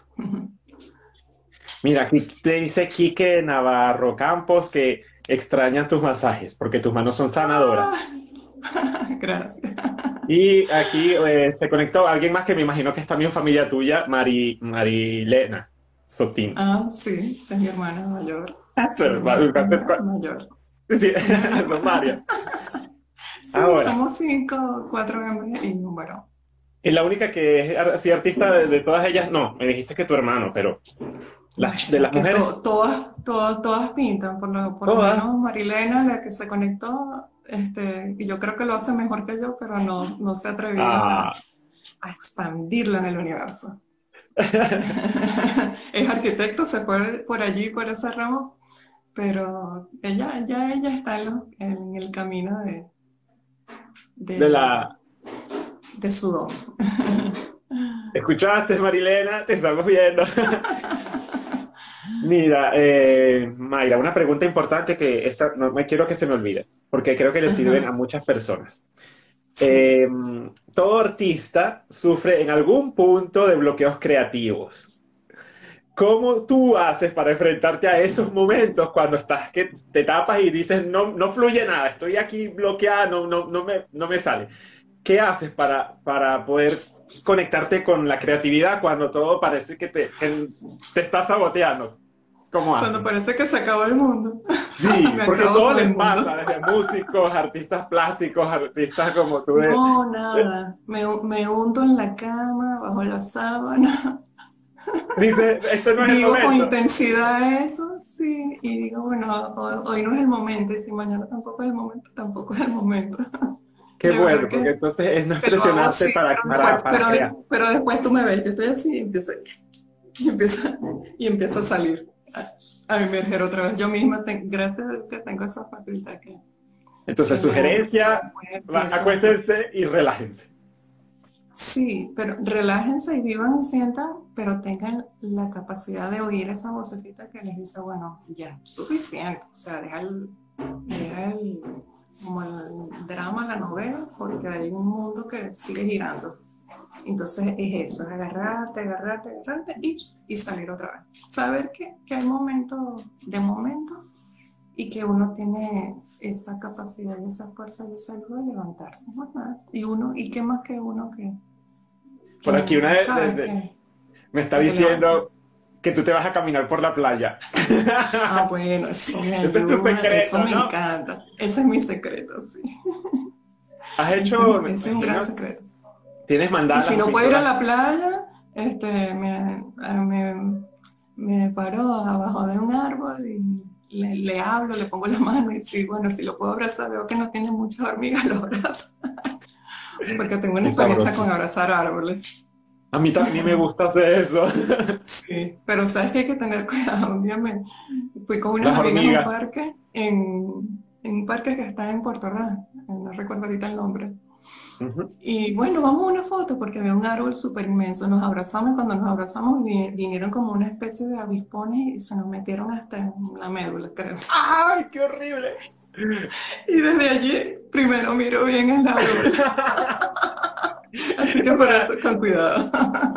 [SPEAKER 1] Mira, aquí te dice Quique Navarro Campos que extrañan tus masajes porque tus manos son sanadoras.
[SPEAKER 2] Gracias.
[SPEAKER 1] Y aquí eh, se conectó alguien más que me imagino que es también familia tuya, Mari, Marilena Sotín.
[SPEAKER 2] Ah, sí, esa es mi hermana mayor. Mi
[SPEAKER 1] Pero,
[SPEAKER 2] hermana
[SPEAKER 1] va-
[SPEAKER 2] ma-
[SPEAKER 1] va-
[SPEAKER 2] mayor.
[SPEAKER 1] sí,
[SPEAKER 2] Somos una
[SPEAKER 1] son
[SPEAKER 2] hermana.
[SPEAKER 1] varias.
[SPEAKER 2] Sí,
[SPEAKER 1] Ahora,
[SPEAKER 2] somos cinco, cuatro hembras y bueno.
[SPEAKER 1] es la única que es ar- así artista de, de todas ellas. No, me dijiste que tu hermano, pero las ch- de
[SPEAKER 2] Bueno, es
[SPEAKER 1] las
[SPEAKER 2] que
[SPEAKER 1] mujeres,
[SPEAKER 2] to- todas, todas, todas pintan, por lo, por lo
[SPEAKER 1] todas.
[SPEAKER 2] menos Marilena, la que se conectó, este, y yo creo que lo hace mejor que yo, pero no, no se ha atrevido a,
[SPEAKER 1] Ah.
[SPEAKER 2] a expandirlo en el universo. Es arquitecto, se fue por allí, por ese ramo, pero ella, ya ella está en, lo- en el camino de,
[SPEAKER 1] De
[SPEAKER 2] de,
[SPEAKER 1] la,
[SPEAKER 2] de su don.
[SPEAKER 1] ¿escuchaste, Marilena? Te estamos viendo. Mira, eh, Mayra, una pregunta importante que esta, no me quiero que se me olvide, porque creo que le sirven a
[SPEAKER 2] Ajá,
[SPEAKER 1] muchas personas.
[SPEAKER 2] sí.
[SPEAKER 1] Eh, todo artista sufre en algún punto de bloqueos creativos. ¿Cómo tú haces para enfrentarte a esos momentos cuando estás que te tapas y dices no, no fluye nada, estoy aquí bloqueada, no, no, no me, no me sale? ¿Qué haces para, para poder conectarte con la creatividad cuando todo parece que te, que te está saboteando? ¿Cómo
[SPEAKER 2] Cuando
[SPEAKER 1] haces?
[SPEAKER 2] parece que se acabó el mundo.
[SPEAKER 1] Sí,
[SPEAKER 2] Me
[SPEAKER 1] porque
[SPEAKER 2] acabó
[SPEAKER 1] todo
[SPEAKER 2] todo
[SPEAKER 1] les
[SPEAKER 2] el
[SPEAKER 1] pasa,
[SPEAKER 2] mundo.
[SPEAKER 1] desde músicos, artistas plásticos, artistas como tú. De,
[SPEAKER 2] No,
[SPEAKER 1] de-
[SPEAKER 2] nada. Me, me hundo en la cama, bajo la sábana.
[SPEAKER 1] dice, este no es el
[SPEAKER 2] Vivo con
[SPEAKER 1] momento.
[SPEAKER 2] intensidad eso, sí. Y digo, bueno, hoy, hoy no es el momento. Y si mañana tampoco es el momento, tampoco es el momento.
[SPEAKER 1] Qué
[SPEAKER 2] De
[SPEAKER 1] bueno,
[SPEAKER 2] verdad
[SPEAKER 1] porque
[SPEAKER 2] que,
[SPEAKER 1] entonces es no es
[SPEAKER 2] que lo hago
[SPEAKER 1] presionarte
[SPEAKER 2] así,
[SPEAKER 1] para,
[SPEAKER 2] pero
[SPEAKER 1] para,
[SPEAKER 2] después,
[SPEAKER 1] para crear.
[SPEAKER 2] pero, pero después tú me ves, yo estoy así y empiezo, y empieza, y empieza a salir, a, a emerger otra vez. Yo misma, te- gracias a Dios que tengo esa facultad que, que
[SPEAKER 1] Entonces,
[SPEAKER 2] me,
[SPEAKER 1] sugerencia,
[SPEAKER 2] después
[SPEAKER 1] va-
[SPEAKER 2] empiezo.
[SPEAKER 1] acuéstense y relájense.
[SPEAKER 2] Sí, pero relájense y vivan y sientan, pero tengan la capacidad de oír esa vocecita que les dice, bueno, ya, suficiente. O sea, deja el, deja el, como el drama, la novela, porque hay un mundo que sigue girando. Entonces es eso, es agarrarte, agarrarte, agarrarte y, y salir otra vez. Saber que, que hay momentos de momento y que uno tiene esa capacidad y esa fuerza y esa luz de levantarse, más nada. Y uno, y qué más que uno que, que
[SPEAKER 1] Por aquí una de, de-
[SPEAKER 2] sabes
[SPEAKER 1] de-
[SPEAKER 2] que,
[SPEAKER 1] me está
[SPEAKER 2] que te
[SPEAKER 1] diciendo
[SPEAKER 2] levantes.
[SPEAKER 1] que tú te vas a caminar por la playa.
[SPEAKER 2] Ah, bueno, eso me
[SPEAKER 1] Este es tu
[SPEAKER 2] ayuda, eso
[SPEAKER 1] secreto,
[SPEAKER 2] me
[SPEAKER 1] ¿no?
[SPEAKER 2] encanta. Ese es mi secreto, sí.
[SPEAKER 1] Has
[SPEAKER 2] Ese,
[SPEAKER 1] hecho, me
[SPEAKER 2] ese es un gran
[SPEAKER 1] imagino,
[SPEAKER 2] secreto.
[SPEAKER 1] tienes
[SPEAKER 2] Y si
[SPEAKER 1] mandalas o
[SPEAKER 2] no puedo ir a
[SPEAKER 1] pinturas.
[SPEAKER 2] la playa, este, me, me, me paro abajo de un árbol y le, le hablo, le pongo la mano y sí, bueno, si lo puedo abrazar, veo que no tiene muchas hormigas, lo abrazo. Porque tengo una
[SPEAKER 1] Qué
[SPEAKER 2] experiencia
[SPEAKER 1] sabroso.
[SPEAKER 2] con abrazar árboles.
[SPEAKER 1] A mí también me gusta hacer eso.
[SPEAKER 2] Sí, pero sabes que hay que tener cuidado. Un día me fui con unas
[SPEAKER 1] Las
[SPEAKER 2] amigas a un
[SPEAKER 1] hormigas.
[SPEAKER 2] parque, en, en un parque que está en Puerto Ordaz, no recuerdo ahorita el nombre.
[SPEAKER 1] Ujú.
[SPEAKER 2] Y bueno, vamos a una foto porque había un árbol súper inmenso. Nos abrazamos y cuando nos abrazamos vi- vinieron como una especie de avispones y se nos metieron hasta en la médula, creo.
[SPEAKER 1] ¡Ay, qué horrible!
[SPEAKER 2] Y desde allí primero miro bien el árbol. Así que
[SPEAKER 1] O
[SPEAKER 2] por
[SPEAKER 1] sea,
[SPEAKER 2] eso con cuidado.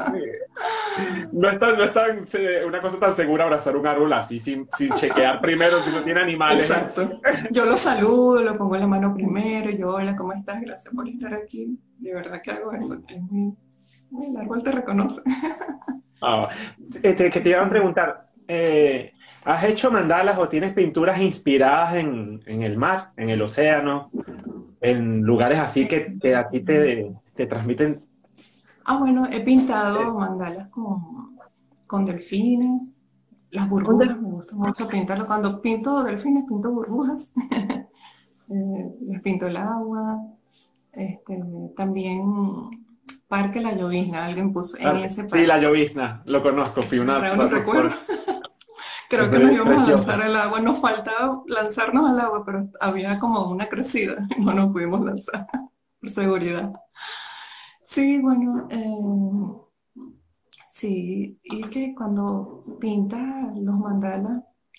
[SPEAKER 1] no es tan, no es tan, eh, una cosa tan segura abrazar un árbol así sin, sin chequear primero si no tiene animales.
[SPEAKER 2] Exacto. Yo lo saludo, lo pongo la mano primero, yo, hola, ¿cómo estás? Gracias por estar aquí. De verdad que hago eso. Es muy, muy- el árbol te reconoce.
[SPEAKER 1] Ah, este, que te iba a
[SPEAKER 2] Sí.
[SPEAKER 1] preguntar, eh, ¿has hecho mandalas o tienes pinturas inspiradas en, en el mar, en el océano, en lugares así que, que a ti te, te transmiten?
[SPEAKER 2] Ah, bueno, he pintado
[SPEAKER 1] eh,
[SPEAKER 2] mandalas con, con delfines, las
[SPEAKER 1] ¿Dónde?
[SPEAKER 2] burbujas, me gusta mucho pintarlo. Cuando pinto delfines, pinto burbujas, eh, les pinto el agua, este, también Parque La Llovizna, alguien puso en
[SPEAKER 1] Ah,
[SPEAKER 2] ese
[SPEAKER 1] sí, la
[SPEAKER 2] parque.
[SPEAKER 1] llovizna, lo conozco, fui
[SPEAKER 2] Eso me
[SPEAKER 1] una,
[SPEAKER 2] trae unos
[SPEAKER 1] por,
[SPEAKER 2] recuerdos.
[SPEAKER 1] por- es
[SPEAKER 2] Creo que nos
[SPEAKER 1] pre-
[SPEAKER 2] íbamos a
[SPEAKER 1] precioso.
[SPEAKER 2] lanzar al agua, nos faltaba lanzarnos al agua, pero había como una crecida y no nos pudimos lanzar por seguridad. Sí, bueno, eh, sí, y es que cuando pintas los mandalas,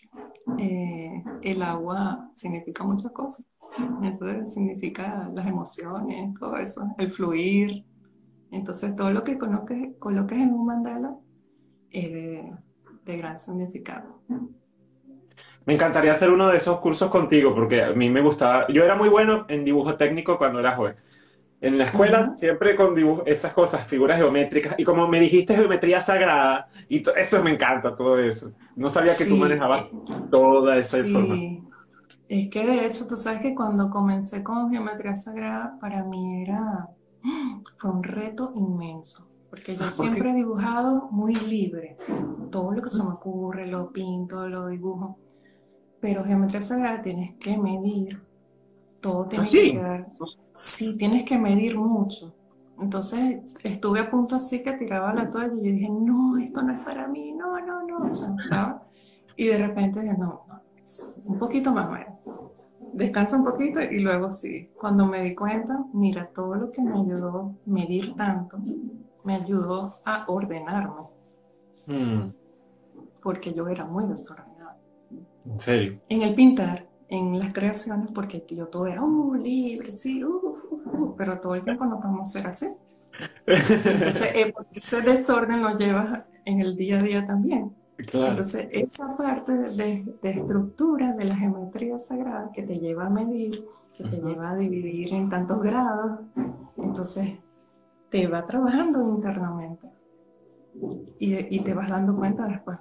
[SPEAKER 2] eh, el agua significa muchas cosas. Entonces significa las emociones, todo eso, el fluir. Entonces todo lo que coloques, coloques en un mandala es de, de gran significado.
[SPEAKER 1] Me encantaría hacer uno de esos cursos contigo porque a mí me gustaba. Yo era muy bueno en dibujo técnico cuando era joven. En la escuela
[SPEAKER 2] Ajá.
[SPEAKER 1] siempre con dibujo, esas cosas, figuras geométricas. Y como me dijiste geometría sagrada, y to- eso me encanta, todo eso. No sabía que tú
[SPEAKER 2] Sí,
[SPEAKER 1] manejabas
[SPEAKER 2] eh,
[SPEAKER 1] toda esa información.
[SPEAKER 2] sí. Es que de hecho, tú sabes que cuando comencé con geometría sagrada, para mí era, fue un reto inmenso, porque yo
[SPEAKER 1] ¿Por qué?
[SPEAKER 2] siempre he dibujado muy libre, todo lo que se me ocurre, lo pinto, lo dibujo, pero geometría sagrada tienes que medir, todo
[SPEAKER 1] Ah,
[SPEAKER 2] tiene que
[SPEAKER 1] sí.
[SPEAKER 2] quedar, sí, tienes que medir mucho. Entonces estuve a punto así que tiraba la toalla y yo dije, no, esto no es para mí, no, no, no, o sea, estaba, y de repente dije, no, no, un poquito más, bueno, descansa un poquito y luego sí. Cuando me di cuenta, mira, todo lo que me ayudó a medir tanto, me ayudó a ordenarme,
[SPEAKER 1] Mm,
[SPEAKER 2] porque yo era muy desordenada.
[SPEAKER 1] en serio.
[SPEAKER 2] En el pintar, en las creaciones, porque yo todo era, uh, libre, sí, uh, uh, uh, pero todo el tiempo no podemos ser así. Entonces, eh, ese desorden lo llevas en el día a día también.
[SPEAKER 1] Claro.
[SPEAKER 2] Entonces, esa parte de, de estructura de la geometría sagrada que te lleva a medir, que te
[SPEAKER 1] Ujú.
[SPEAKER 2] lleva a dividir en tantos grados, entonces te va trabajando internamente y, y te vas dando cuenta después.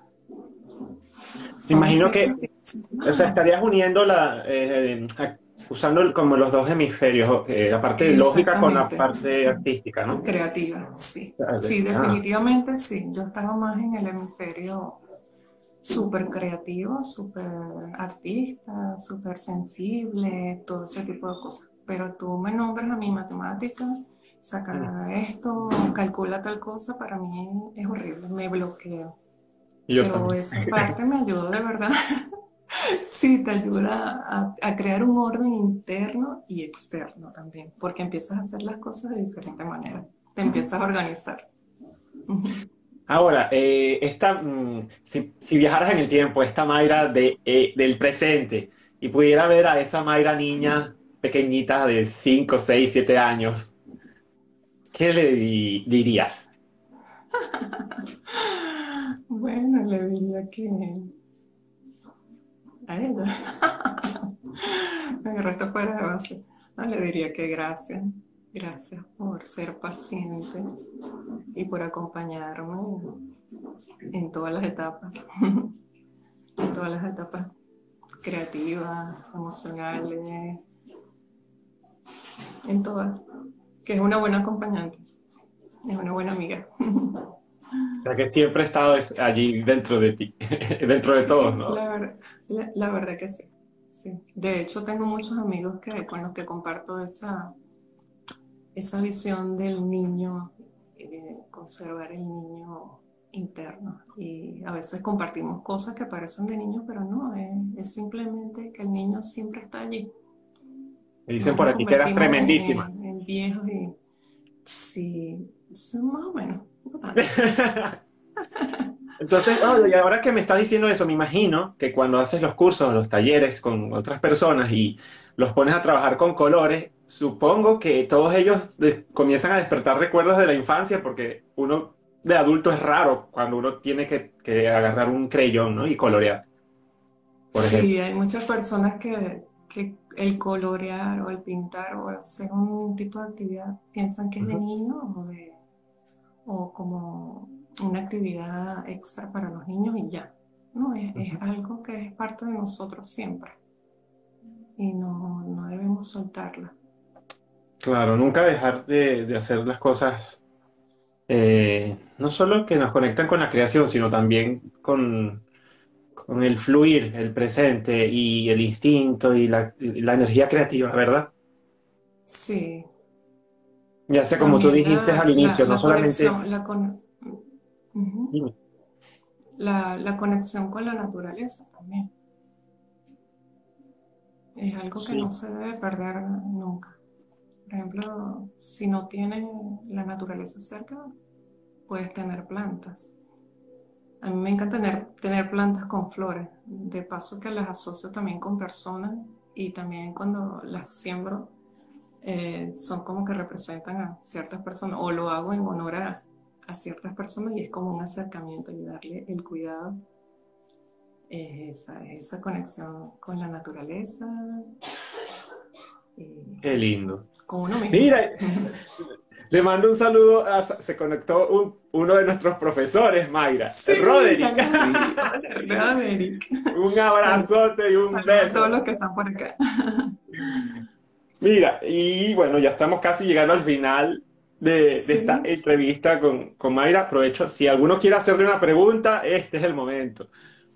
[SPEAKER 1] Me
[SPEAKER 2] Son
[SPEAKER 1] imagino que,
[SPEAKER 2] efectos que dicen,
[SPEAKER 1] o sea,
[SPEAKER 2] wow,
[SPEAKER 1] estarías uniendo la, eh, a- usando el- como los dos hemisferios, eh, la parte lógica con la
[SPEAKER 2] exactamente,
[SPEAKER 1] parte artística, ¿no?
[SPEAKER 2] creativa, sí.
[SPEAKER 1] Vale.
[SPEAKER 2] Sí,
[SPEAKER 1] Ah,
[SPEAKER 2] definitivamente sí. Yo estaba más en el hemisferio súper creativo, súper artista, súper sensible, todo ese tipo de cosas. Pero tú me nombras a mi matemática,
[SPEAKER 1] mm.
[SPEAKER 2] saca esto, calcula tal cosa, para mí es horrible, me bloqueo.
[SPEAKER 1] Y yo
[SPEAKER 2] Pero
[SPEAKER 1] también.
[SPEAKER 2] esa parte me ayudó de verdad. Sí, te ayuda a, a crear un orden interno y externo también, porque empiezas a hacer las cosas de diferente manera, te empiezas a organizar. Ujú.
[SPEAKER 1] Ahora, eh, esta, mm, si, si viajaras en el tiempo, esta Mayra de, eh, del presente, y pudiera ver a esa Mayra niña pequeñita de cinco, seis, siete años, ¿qué le di- dirías?
[SPEAKER 2] Bueno, le diría que a ella. Me agarraste fuera de base. No, le diría que gracias. Gracias por ser paciente y por acompañarme en todas las etapas. En todas las etapas creativas, emocionales, en todas. Que es una buena acompañante, es una buena amiga.
[SPEAKER 1] O sea, que siempre he estado es- allí dentro de ti, dentro de todos,
[SPEAKER 2] Sí,
[SPEAKER 1] ¿no?
[SPEAKER 2] la, ver- la, la verdad que sí. Sí. De hecho, tengo muchos amigos que, con los que comparto esa, esa visión del niño, eh, conservar el niño interno. Y a veces compartimos cosas que parecen de niños, pero no, es, es simplemente que el niño siempre está allí.
[SPEAKER 1] Me
[SPEAKER 2] No
[SPEAKER 1] dicen por
[SPEAKER 2] nos
[SPEAKER 1] aquí que eras
[SPEAKER 2] convertimos en,
[SPEAKER 1] tremendísima.
[SPEAKER 2] en- en viejos y sí, son más o menos, no tanto.
[SPEAKER 1] Entonces, oh, y ahora que me estás diciendo eso, me imagino que cuando haces los cursos, los talleres con otras personas y los pones a trabajar con colores, supongo que todos ellos de- comienzan a despertar recuerdos de la infancia, porque uno de adulto es raro cuando uno tiene que, que agarrar un creyón, ¿no? Y colorear, por ejemplo.
[SPEAKER 2] Sí, hay muchas personas que, que el colorear o el pintar o hacer un tipo de actividad piensan que es de
[SPEAKER 1] Ujú.
[SPEAKER 2] niños o, de, o como una actividad extra para los niños y ya. No, es, es
[SPEAKER 1] Ujú.
[SPEAKER 2] algo que es parte de nosotros siempre y no, no debemos soltarla.
[SPEAKER 1] Claro, nunca dejar de, de hacer las cosas, eh, no solo que nos conectan con la creación, sino también con con el fluir, el presente y el instinto y la, y la energía creativa, ¿verdad?
[SPEAKER 2] Sí,
[SPEAKER 1] Ya sea como tú
[SPEAKER 2] también
[SPEAKER 1] dijiste
[SPEAKER 2] la,
[SPEAKER 1] al
[SPEAKER 2] la,
[SPEAKER 1] inicio, no
[SPEAKER 2] la
[SPEAKER 1] solamente...
[SPEAKER 2] conexión, la, con, ujú,
[SPEAKER 1] Dime.
[SPEAKER 2] la, la conexión con la naturaleza también. Es algo que no
[SPEAKER 1] Sí,
[SPEAKER 2] se debe perder nunca. Por ejemplo, si no tienes la naturaleza cerca, puedes tener plantas. A mí me encanta tener, tener plantas con flores, de paso que las asocio también con personas y también cuando las siembro, eh, son como que representan a ciertas personas, o lo hago en honor a, a ciertas personas y es como un acercamiento y darle el cuidado, eh, esa, esa conexión con la naturaleza y
[SPEAKER 1] Qué lindo.
[SPEAKER 2] con uno mismo.
[SPEAKER 1] Mira, le mando un saludo, a- se conectó un- uno de nuestros profesores, Mayra,
[SPEAKER 2] Sí, ya
[SPEAKER 1] Roderick.
[SPEAKER 2] lo vi. Hola, Roderick.
[SPEAKER 1] Un
[SPEAKER 2] Bueno,
[SPEAKER 1] abrazote y un
[SPEAKER 2] saludos a todos
[SPEAKER 1] beso.
[SPEAKER 2] los que están por acá.
[SPEAKER 1] Mira, y bueno, ya estamos casi llegando al final de, de esta
[SPEAKER 2] Sí.
[SPEAKER 1] entrevista con, con Mayra. Aprovecho, si alguno quiere hacerle una pregunta, este es el momento.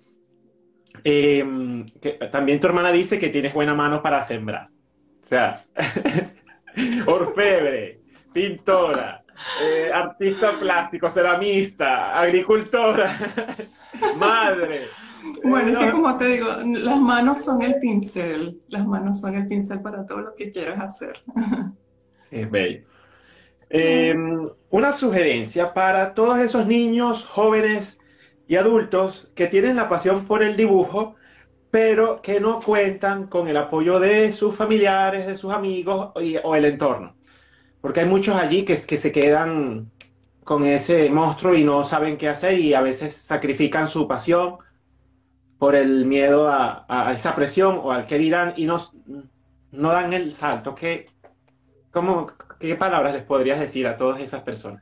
[SPEAKER 1] Eh, que, también tu hermana dice que tienes buena mano para sembrar. O sea, orfebre, pintora, eh, artista plástico, ceramista, agricultora, madre. Eh,
[SPEAKER 2] Bueno, es que
[SPEAKER 1] no,
[SPEAKER 2] como te digo, las manos son el pincel. Las manos son el pincel para todo lo que quieras hacer.
[SPEAKER 1] es bello. Eh, una sugerencia para todos esos niños, jóvenes y adultos que tienen la pasión por el dibujo, pero que no cuentan con el apoyo de sus familiares, de sus amigos y- o el entorno. Porque hay muchos allí que, que se quedan con ese monstruo y no saben qué hacer y a veces sacrifican su pasión por el miedo a, a esa presión o al que dirán y no, no dan el salto. ¿Qué, cómo, qué palabras les podrías decir a todas esas personas?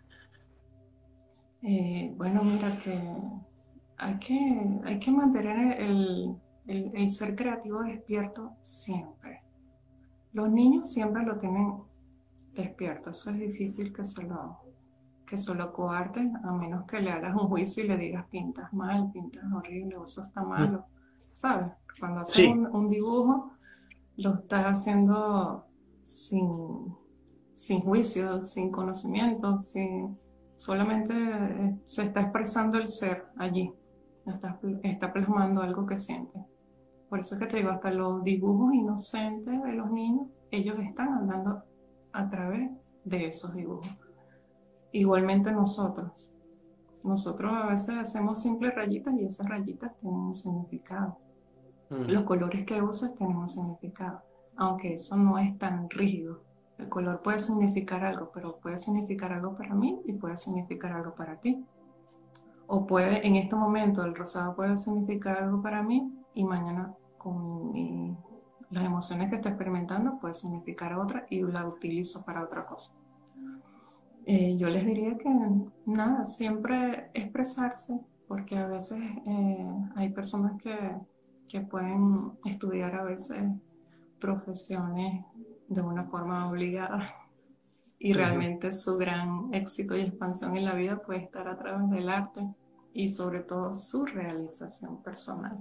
[SPEAKER 2] Eh, bueno, mira que hay que, hay que mantener el, el, el ser creativo despierto siempre. Los niños siempre lo tienen despierto. Eso es difícil que se lo, que se lo coarten, a menos que le hagas un juicio y le digas pintas mal, pintas horrible, o eso está malo. ¿Sabes? Cuando haces
[SPEAKER 1] Sí.
[SPEAKER 2] un, un dibujo, lo estás haciendo sin, sin juicio, sin conocimiento, sin, solamente eh, se está expresando el ser allí, está, está plasmando algo que siente. Por eso es que te digo, hasta los dibujos inocentes de los niños, ellos están hablando a través de esos dibujos. Igualmente nosotros. Nosotros a veces hacemos simples rayitas y esas rayitas tienen un significado.
[SPEAKER 1] Mm.
[SPEAKER 2] Los colores que usas tienen un significado, aunque eso no es tan rígido. El color puede significar algo, pero puede significar algo para mí y puede significar algo para ti. O puede, en este momento, el rosado puede significar algo para mí y mañana con mi, las emociones que estoy experimentando puede significar otra y la utilizo para otra cosa. Eh, yo les diría que nada, siempre expresarse, porque a veces eh, hay personas que, que pueden estudiar a veces profesiones de una forma obligada y
[SPEAKER 1] Ujú.
[SPEAKER 2] realmente su gran éxito y expansión en la vida puede estar a través del arte y sobre todo su realización personal.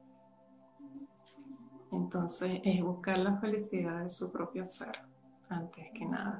[SPEAKER 2] Entonces es buscar la felicidad de su propio ser antes que nada.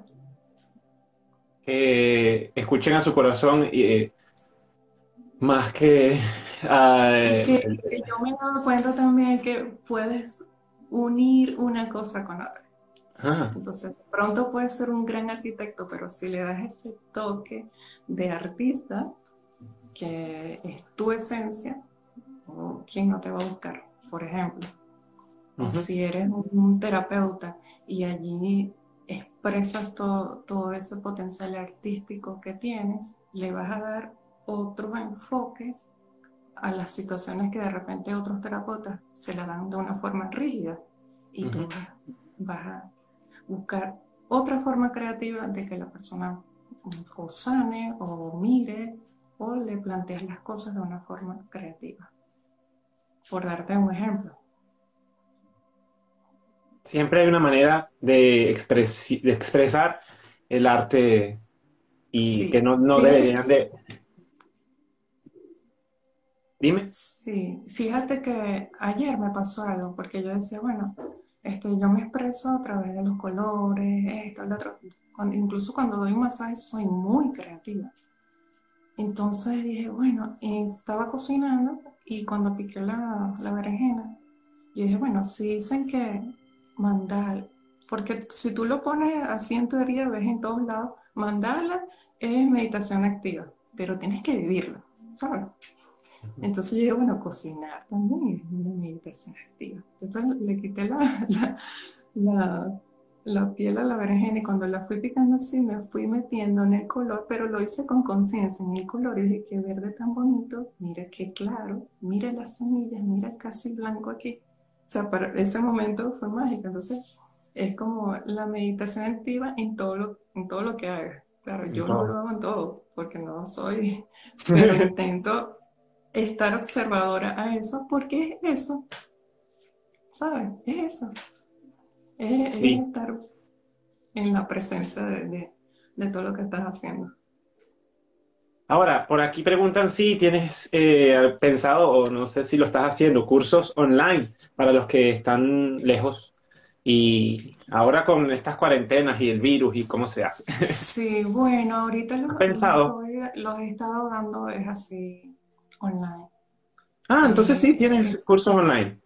[SPEAKER 1] Que escuchen a su corazón y, eh, más que a,
[SPEAKER 2] Y que,
[SPEAKER 1] el-
[SPEAKER 2] que yo me he dado cuenta también que puedes unir una cosa con otra.
[SPEAKER 1] ah,
[SPEAKER 2] Entonces, pronto puedes ser un gran arquitecto, pero si le das ese toque de artista, que es tu esencia, o ¿quién no te va a buscar? Por ejemplo, o
[SPEAKER 1] ujú,
[SPEAKER 2] si eres un terapeuta y allí expresas todo, todo ese potencial artístico que tienes, le vas a dar otros enfoques a las situaciones que de repente otros terapeutas se la dan de una forma rígida y tú
[SPEAKER 1] ujú.
[SPEAKER 2] vas, vas a buscar otra forma creativa de que la persona o sane o mire o le plantees las cosas de una forma creativa. Por darte un ejemplo.
[SPEAKER 1] Siempre hay una manera de, expresi- de expresar el arte y que
[SPEAKER 2] Sí,
[SPEAKER 1] no, no
[SPEAKER 2] fíjate
[SPEAKER 1] deberían
[SPEAKER 2] que,
[SPEAKER 1] de... Dime.
[SPEAKER 2] sí, fíjate que ayer me pasó algo porque yo decía, bueno, este, yo me expreso a través de los colores, esto, lo otro. Cuando, incluso cuando doy masajes soy muy creativa. Entonces dije, bueno, y estaba cocinando y cuando piqué la, la berenjena, yo dije, bueno, si dicen que mandala, porque si tú lo pones así en teoría, ves en todos lados, mandala es meditación activa, pero tienes que vivirlo, ¿sabes?
[SPEAKER 1] Ujú.
[SPEAKER 2] Entonces yo dije, bueno, cocinar también es una meditación activa. Entonces le quité la, la, la la piel a la berenjena y cuando la fui picando así me fui metiendo en el color, pero lo hice con conciencia en el color y dije, qué verde tan bonito, mira qué claro, mira las semillas, mira casi blanco aquí. O sea, para ese momento fue mágico. Entonces, es como la meditación activa en todo lo, en todo lo que haga. Claro, yo no lo
[SPEAKER 1] No.
[SPEAKER 2] hago en todo porque no soy, pero intento estar observadora a eso porque es eso, ¿sabes? Es eso. Es, es
[SPEAKER 1] Sí.
[SPEAKER 2] estar en la presencia de, de, de todo lo que estás haciendo.
[SPEAKER 1] Ahora, por aquí preguntan si tienes eh, pensado, o no sé si lo estás haciendo, cursos online para los que están lejos. Y ahora con estas cuarentenas y el virus y cómo se hace.
[SPEAKER 2] Sí, bueno, ahorita
[SPEAKER 1] ¿Has
[SPEAKER 2] lo- los
[SPEAKER 1] pensado?
[SPEAKER 2] estoy, los he estado dando es así online.
[SPEAKER 1] Ah, entonces sí,
[SPEAKER 2] Eh,
[SPEAKER 1] tienes
[SPEAKER 2] es-
[SPEAKER 1] cursos online.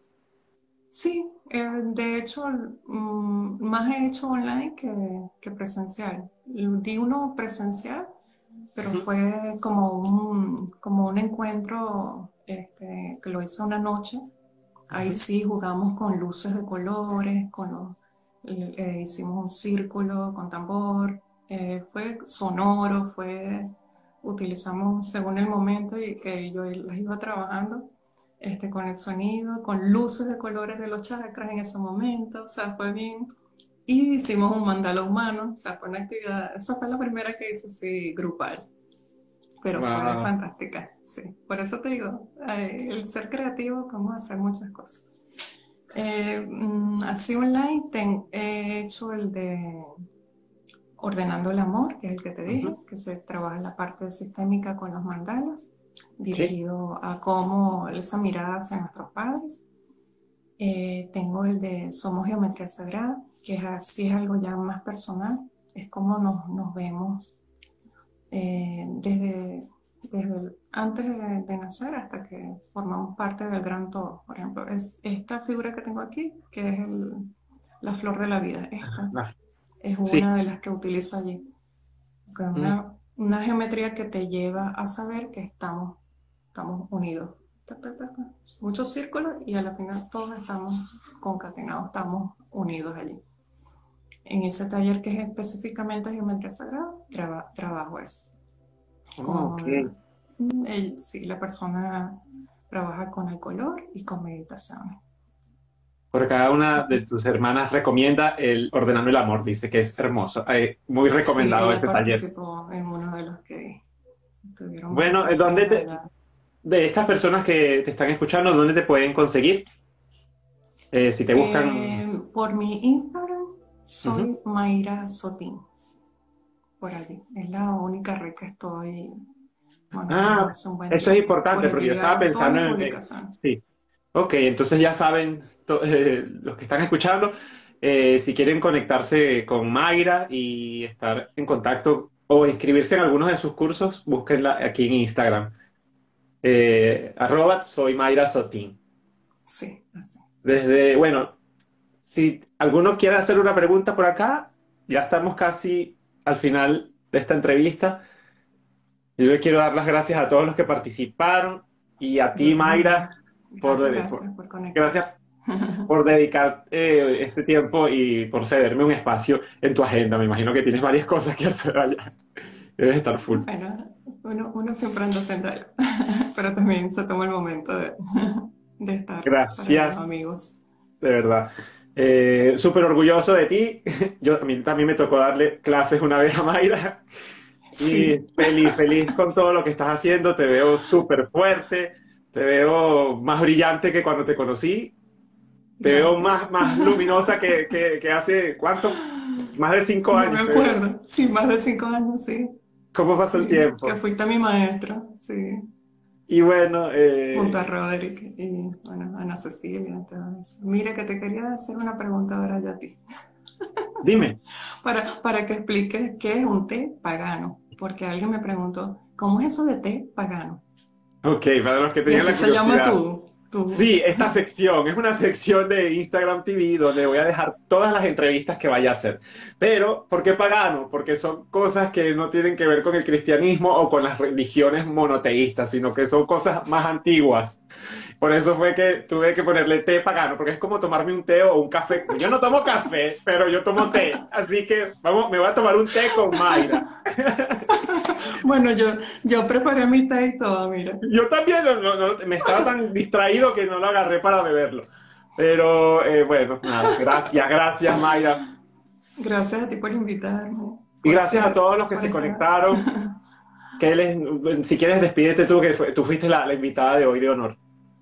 [SPEAKER 2] sí, eh, de hecho, mm, más he hecho online que, que presencial. Di uno presencial, pero
[SPEAKER 1] Ujú,
[SPEAKER 2] fue como un, como un encuentro este, que lo hice una noche. Ahí
[SPEAKER 1] ujú.
[SPEAKER 2] sí jugamos con luces de colores, con los- eh, eh, hicimos un círculo con tambor, eh, fue sonoro, fue, utilizamos según el momento y que yo las iba trabajando, este, con el sonido, con luces de colores de los chakras en ese momento, o sea, fue bien. Y hicimos un mandala humano, o sea, fue una actividad, esa fue la primera que hice así grupal, pero fue
[SPEAKER 1] Wow.
[SPEAKER 2] fantástica, sí. Por eso te digo, eh, el ser creativo, podemos hacer muchas cosas. Eh, mm, así online ten- he hecho el de Ordenando el Amor, que es el que te dije,
[SPEAKER 1] Ujú.
[SPEAKER 2] que se trabaja en la parte sistémica con los mandalas,
[SPEAKER 1] Sí.
[SPEAKER 2] dirigido a cómo esa mirada hacia nuestros padres. Eh, tengo el de Somos Geometría Sagrada, que es así, es algo ya más personal, es como nos, nos vemos eh, desde, desde el- antes de, de nacer hasta que formamos parte del gran todo. Por ejemplo, es esta figura que tengo aquí, que es el- la flor de la vida. Esta
[SPEAKER 1] Ah,
[SPEAKER 2] es
[SPEAKER 1] sí.
[SPEAKER 2] una de las que utilizo allí, que es
[SPEAKER 1] Mm.
[SPEAKER 2] una, una geometría que te lleva a saber que estamos, estamos unidos. Ta, ta, ta, ta. Muchos círculos y al final todos estamos concatenados, estamos unidos allí. En ese taller que es específicamente geometría sagrada, traba- trabajo eso.
[SPEAKER 1] Oh, ok.
[SPEAKER 2] Con, el- sí, la persona trabaja con el color y con meditaciones.
[SPEAKER 1] Por cada una de tus hermanas recomienda el Ordenando el Amor. Dice que es hermoso. Eh, muy
[SPEAKER 2] Sí,
[SPEAKER 1] recomendado
[SPEAKER 2] ella
[SPEAKER 1] este taller.
[SPEAKER 2] participó en uno de los que tuvieron varias
[SPEAKER 1] Bueno, eh, ¿dónde
[SPEAKER 2] personas
[SPEAKER 1] te-
[SPEAKER 2] allá.
[SPEAKER 1] de estas personas que te están escuchando, dónde te pueden conseguir? Eh, si te buscan.
[SPEAKER 2] Eh, por mi Instagram
[SPEAKER 1] Ujú.
[SPEAKER 2] soy Mayra Sotín, por allí. Es la única red que estoy manejando
[SPEAKER 1] Ah,
[SPEAKER 2] hace un buen
[SPEAKER 1] eso es
[SPEAKER 2] tiempo. Por
[SPEAKER 1] importante porque
[SPEAKER 2] allí
[SPEAKER 1] yo estaba
[SPEAKER 2] hago todas
[SPEAKER 1] pensando
[SPEAKER 2] mis
[SPEAKER 1] en, en-
[SPEAKER 2] publicaciones.
[SPEAKER 1] sí. Ok, entonces ya saben, to- eh, los que están escuchando, eh, si quieren conectarse con Mayra y estar en contacto o inscribirse en algunos de sus cursos, búsquenla aquí en Instagram. Eh, arroba soy Mayra Sotín.
[SPEAKER 2] Sí, así.
[SPEAKER 1] Desde, bueno, si alguno quiere hacer una pregunta por acá, ya estamos casi al final de esta entrevista. Yo le quiero dar las gracias a todos los que participaron y a ti,
[SPEAKER 2] Yo
[SPEAKER 1] Mayra,
[SPEAKER 2] también.
[SPEAKER 1] por,
[SPEAKER 2] Gracias,
[SPEAKER 1] eh, por-
[SPEAKER 2] gracias por
[SPEAKER 1] gracias
[SPEAKER 2] conectarse.
[SPEAKER 1] por dedicar eh, este tiempo y por cederme un espacio en tu agenda. Me imagino que tienes varias cosas que hacer allá. Debes estar full.
[SPEAKER 2] Bueno, uno, uno siempre anda haciendo algo, pero también se toma el momento de, de estar para los
[SPEAKER 1] Gracias,
[SPEAKER 2] amigos.
[SPEAKER 1] de verdad. Eh, súper orgulloso de ti. Yo a mí también me tocó darle clases una vez a Mayra y
[SPEAKER 2] Sí,
[SPEAKER 1] feliz, feliz con todo lo que estás haciendo. Te veo súper fuerte, te veo más brillante que cuando te conocí. Te veo
[SPEAKER 2] gracias.
[SPEAKER 1] más, más luminosa que, que, que hace, ¿cuánto? Más de cinco
[SPEAKER 2] No me
[SPEAKER 1] años te veo.
[SPEAKER 2] acuerdo. Sí, más de cinco años, sí.
[SPEAKER 1] ¿Cómo pasó el
[SPEAKER 2] Sí, que
[SPEAKER 1] tiempo?
[SPEAKER 2] fuiste mi maestra, sí.
[SPEAKER 1] Y bueno,
[SPEAKER 2] Junto a
[SPEAKER 1] eh,
[SPEAKER 2] Roderick y, bueno, Ana Cecilia, todo eso. Mira, que te quería hacer una pregunta ahora yo a ti.
[SPEAKER 1] dime.
[SPEAKER 2] Para, para que expliques qué es un té pagano. Porque alguien me preguntó, ¿cómo es eso de té pagano?
[SPEAKER 1] Ok, para los que
[SPEAKER 2] Y
[SPEAKER 1] tenían
[SPEAKER 2] así
[SPEAKER 1] la
[SPEAKER 2] se llama
[SPEAKER 1] curiosidad.
[SPEAKER 2] tú. tú.
[SPEAKER 1] Sí, esta sección es una sección de Instagram T V donde voy a dejar todas las entrevistas que vaya a hacer. Pero, ¿por qué pagano? Porque son cosas que no tienen que ver con el cristianismo o con las religiones monoteístas, sino que son cosas más antiguas. Por eso fue que tuve que ponerle té pagano, porque es como tomarme un té o un café. Yo no tomo café, pero yo tomo té. Así que vamos, me voy a tomar un té con Mayra.
[SPEAKER 2] Bueno, yo, yo preparé mi té y todo, mira.
[SPEAKER 1] Yo también no- no- no- me estaba tan distraído que no lo agarré para beberlo. Pero eh, bueno, nada, gracias, gracias Mayra.
[SPEAKER 2] Gracias a ti por invitarme,
[SPEAKER 1] Y
[SPEAKER 2] por
[SPEAKER 1] gracias a
[SPEAKER 2] ser,
[SPEAKER 1] todos los que
[SPEAKER 2] por
[SPEAKER 1] se
[SPEAKER 2] estar.
[SPEAKER 1] conectaron. Que les- si quieres, despídete tú, que fue- tú fuiste la, la invitada de hoy de honor.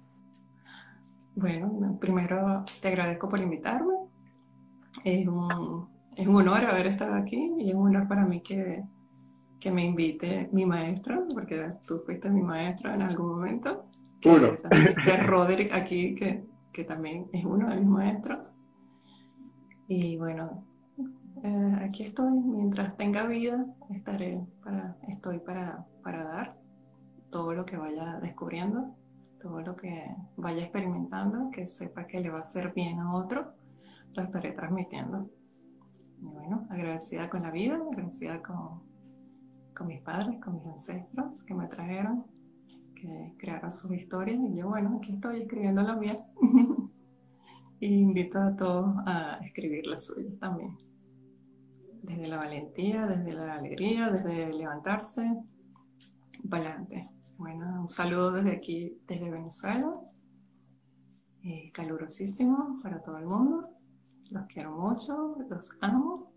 [SPEAKER 2] Bueno, primero te agradezco por invitarme. Es un, es un honor haber estado aquí y es un honor para mí que, que me invite mi maestro, porque tú fuiste mi maestro en algún momento,
[SPEAKER 1] Uno.
[SPEAKER 2] que también esté Roderick aquí, que, que también es uno de mis maestros. Y bueno, eh, aquí estoy, mientras tenga vida, estaré para, estoy para, para dar todo lo que vaya descubriendo, todo lo que vaya experimentando, que sepa que le va a hacer bien a otro, lo estaré transmitiendo. Y bueno, agradecida con la vida, agradecida con, con mis padres, con mis ancestros que me trajeron, que crearon sus historias y yo, bueno, aquí estoy escribiendo la mía. Y invito a todos a escribir las suyas también. Desde la valentía, desde la alegría, desde levantarse, para adelante. Bueno, un saludo desde aquí, desde Venezuela, eh, calurosísimo para todo el mundo. Los quiero mucho, los amo.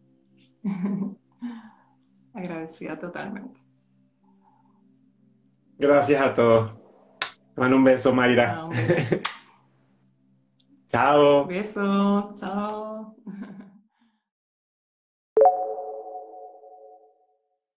[SPEAKER 2] Agradecida totalmente.
[SPEAKER 1] Gracias a todos. Te mando un beso, Mayra.
[SPEAKER 2] Chao, un beso.
[SPEAKER 1] Chao.
[SPEAKER 2] Beso, chao.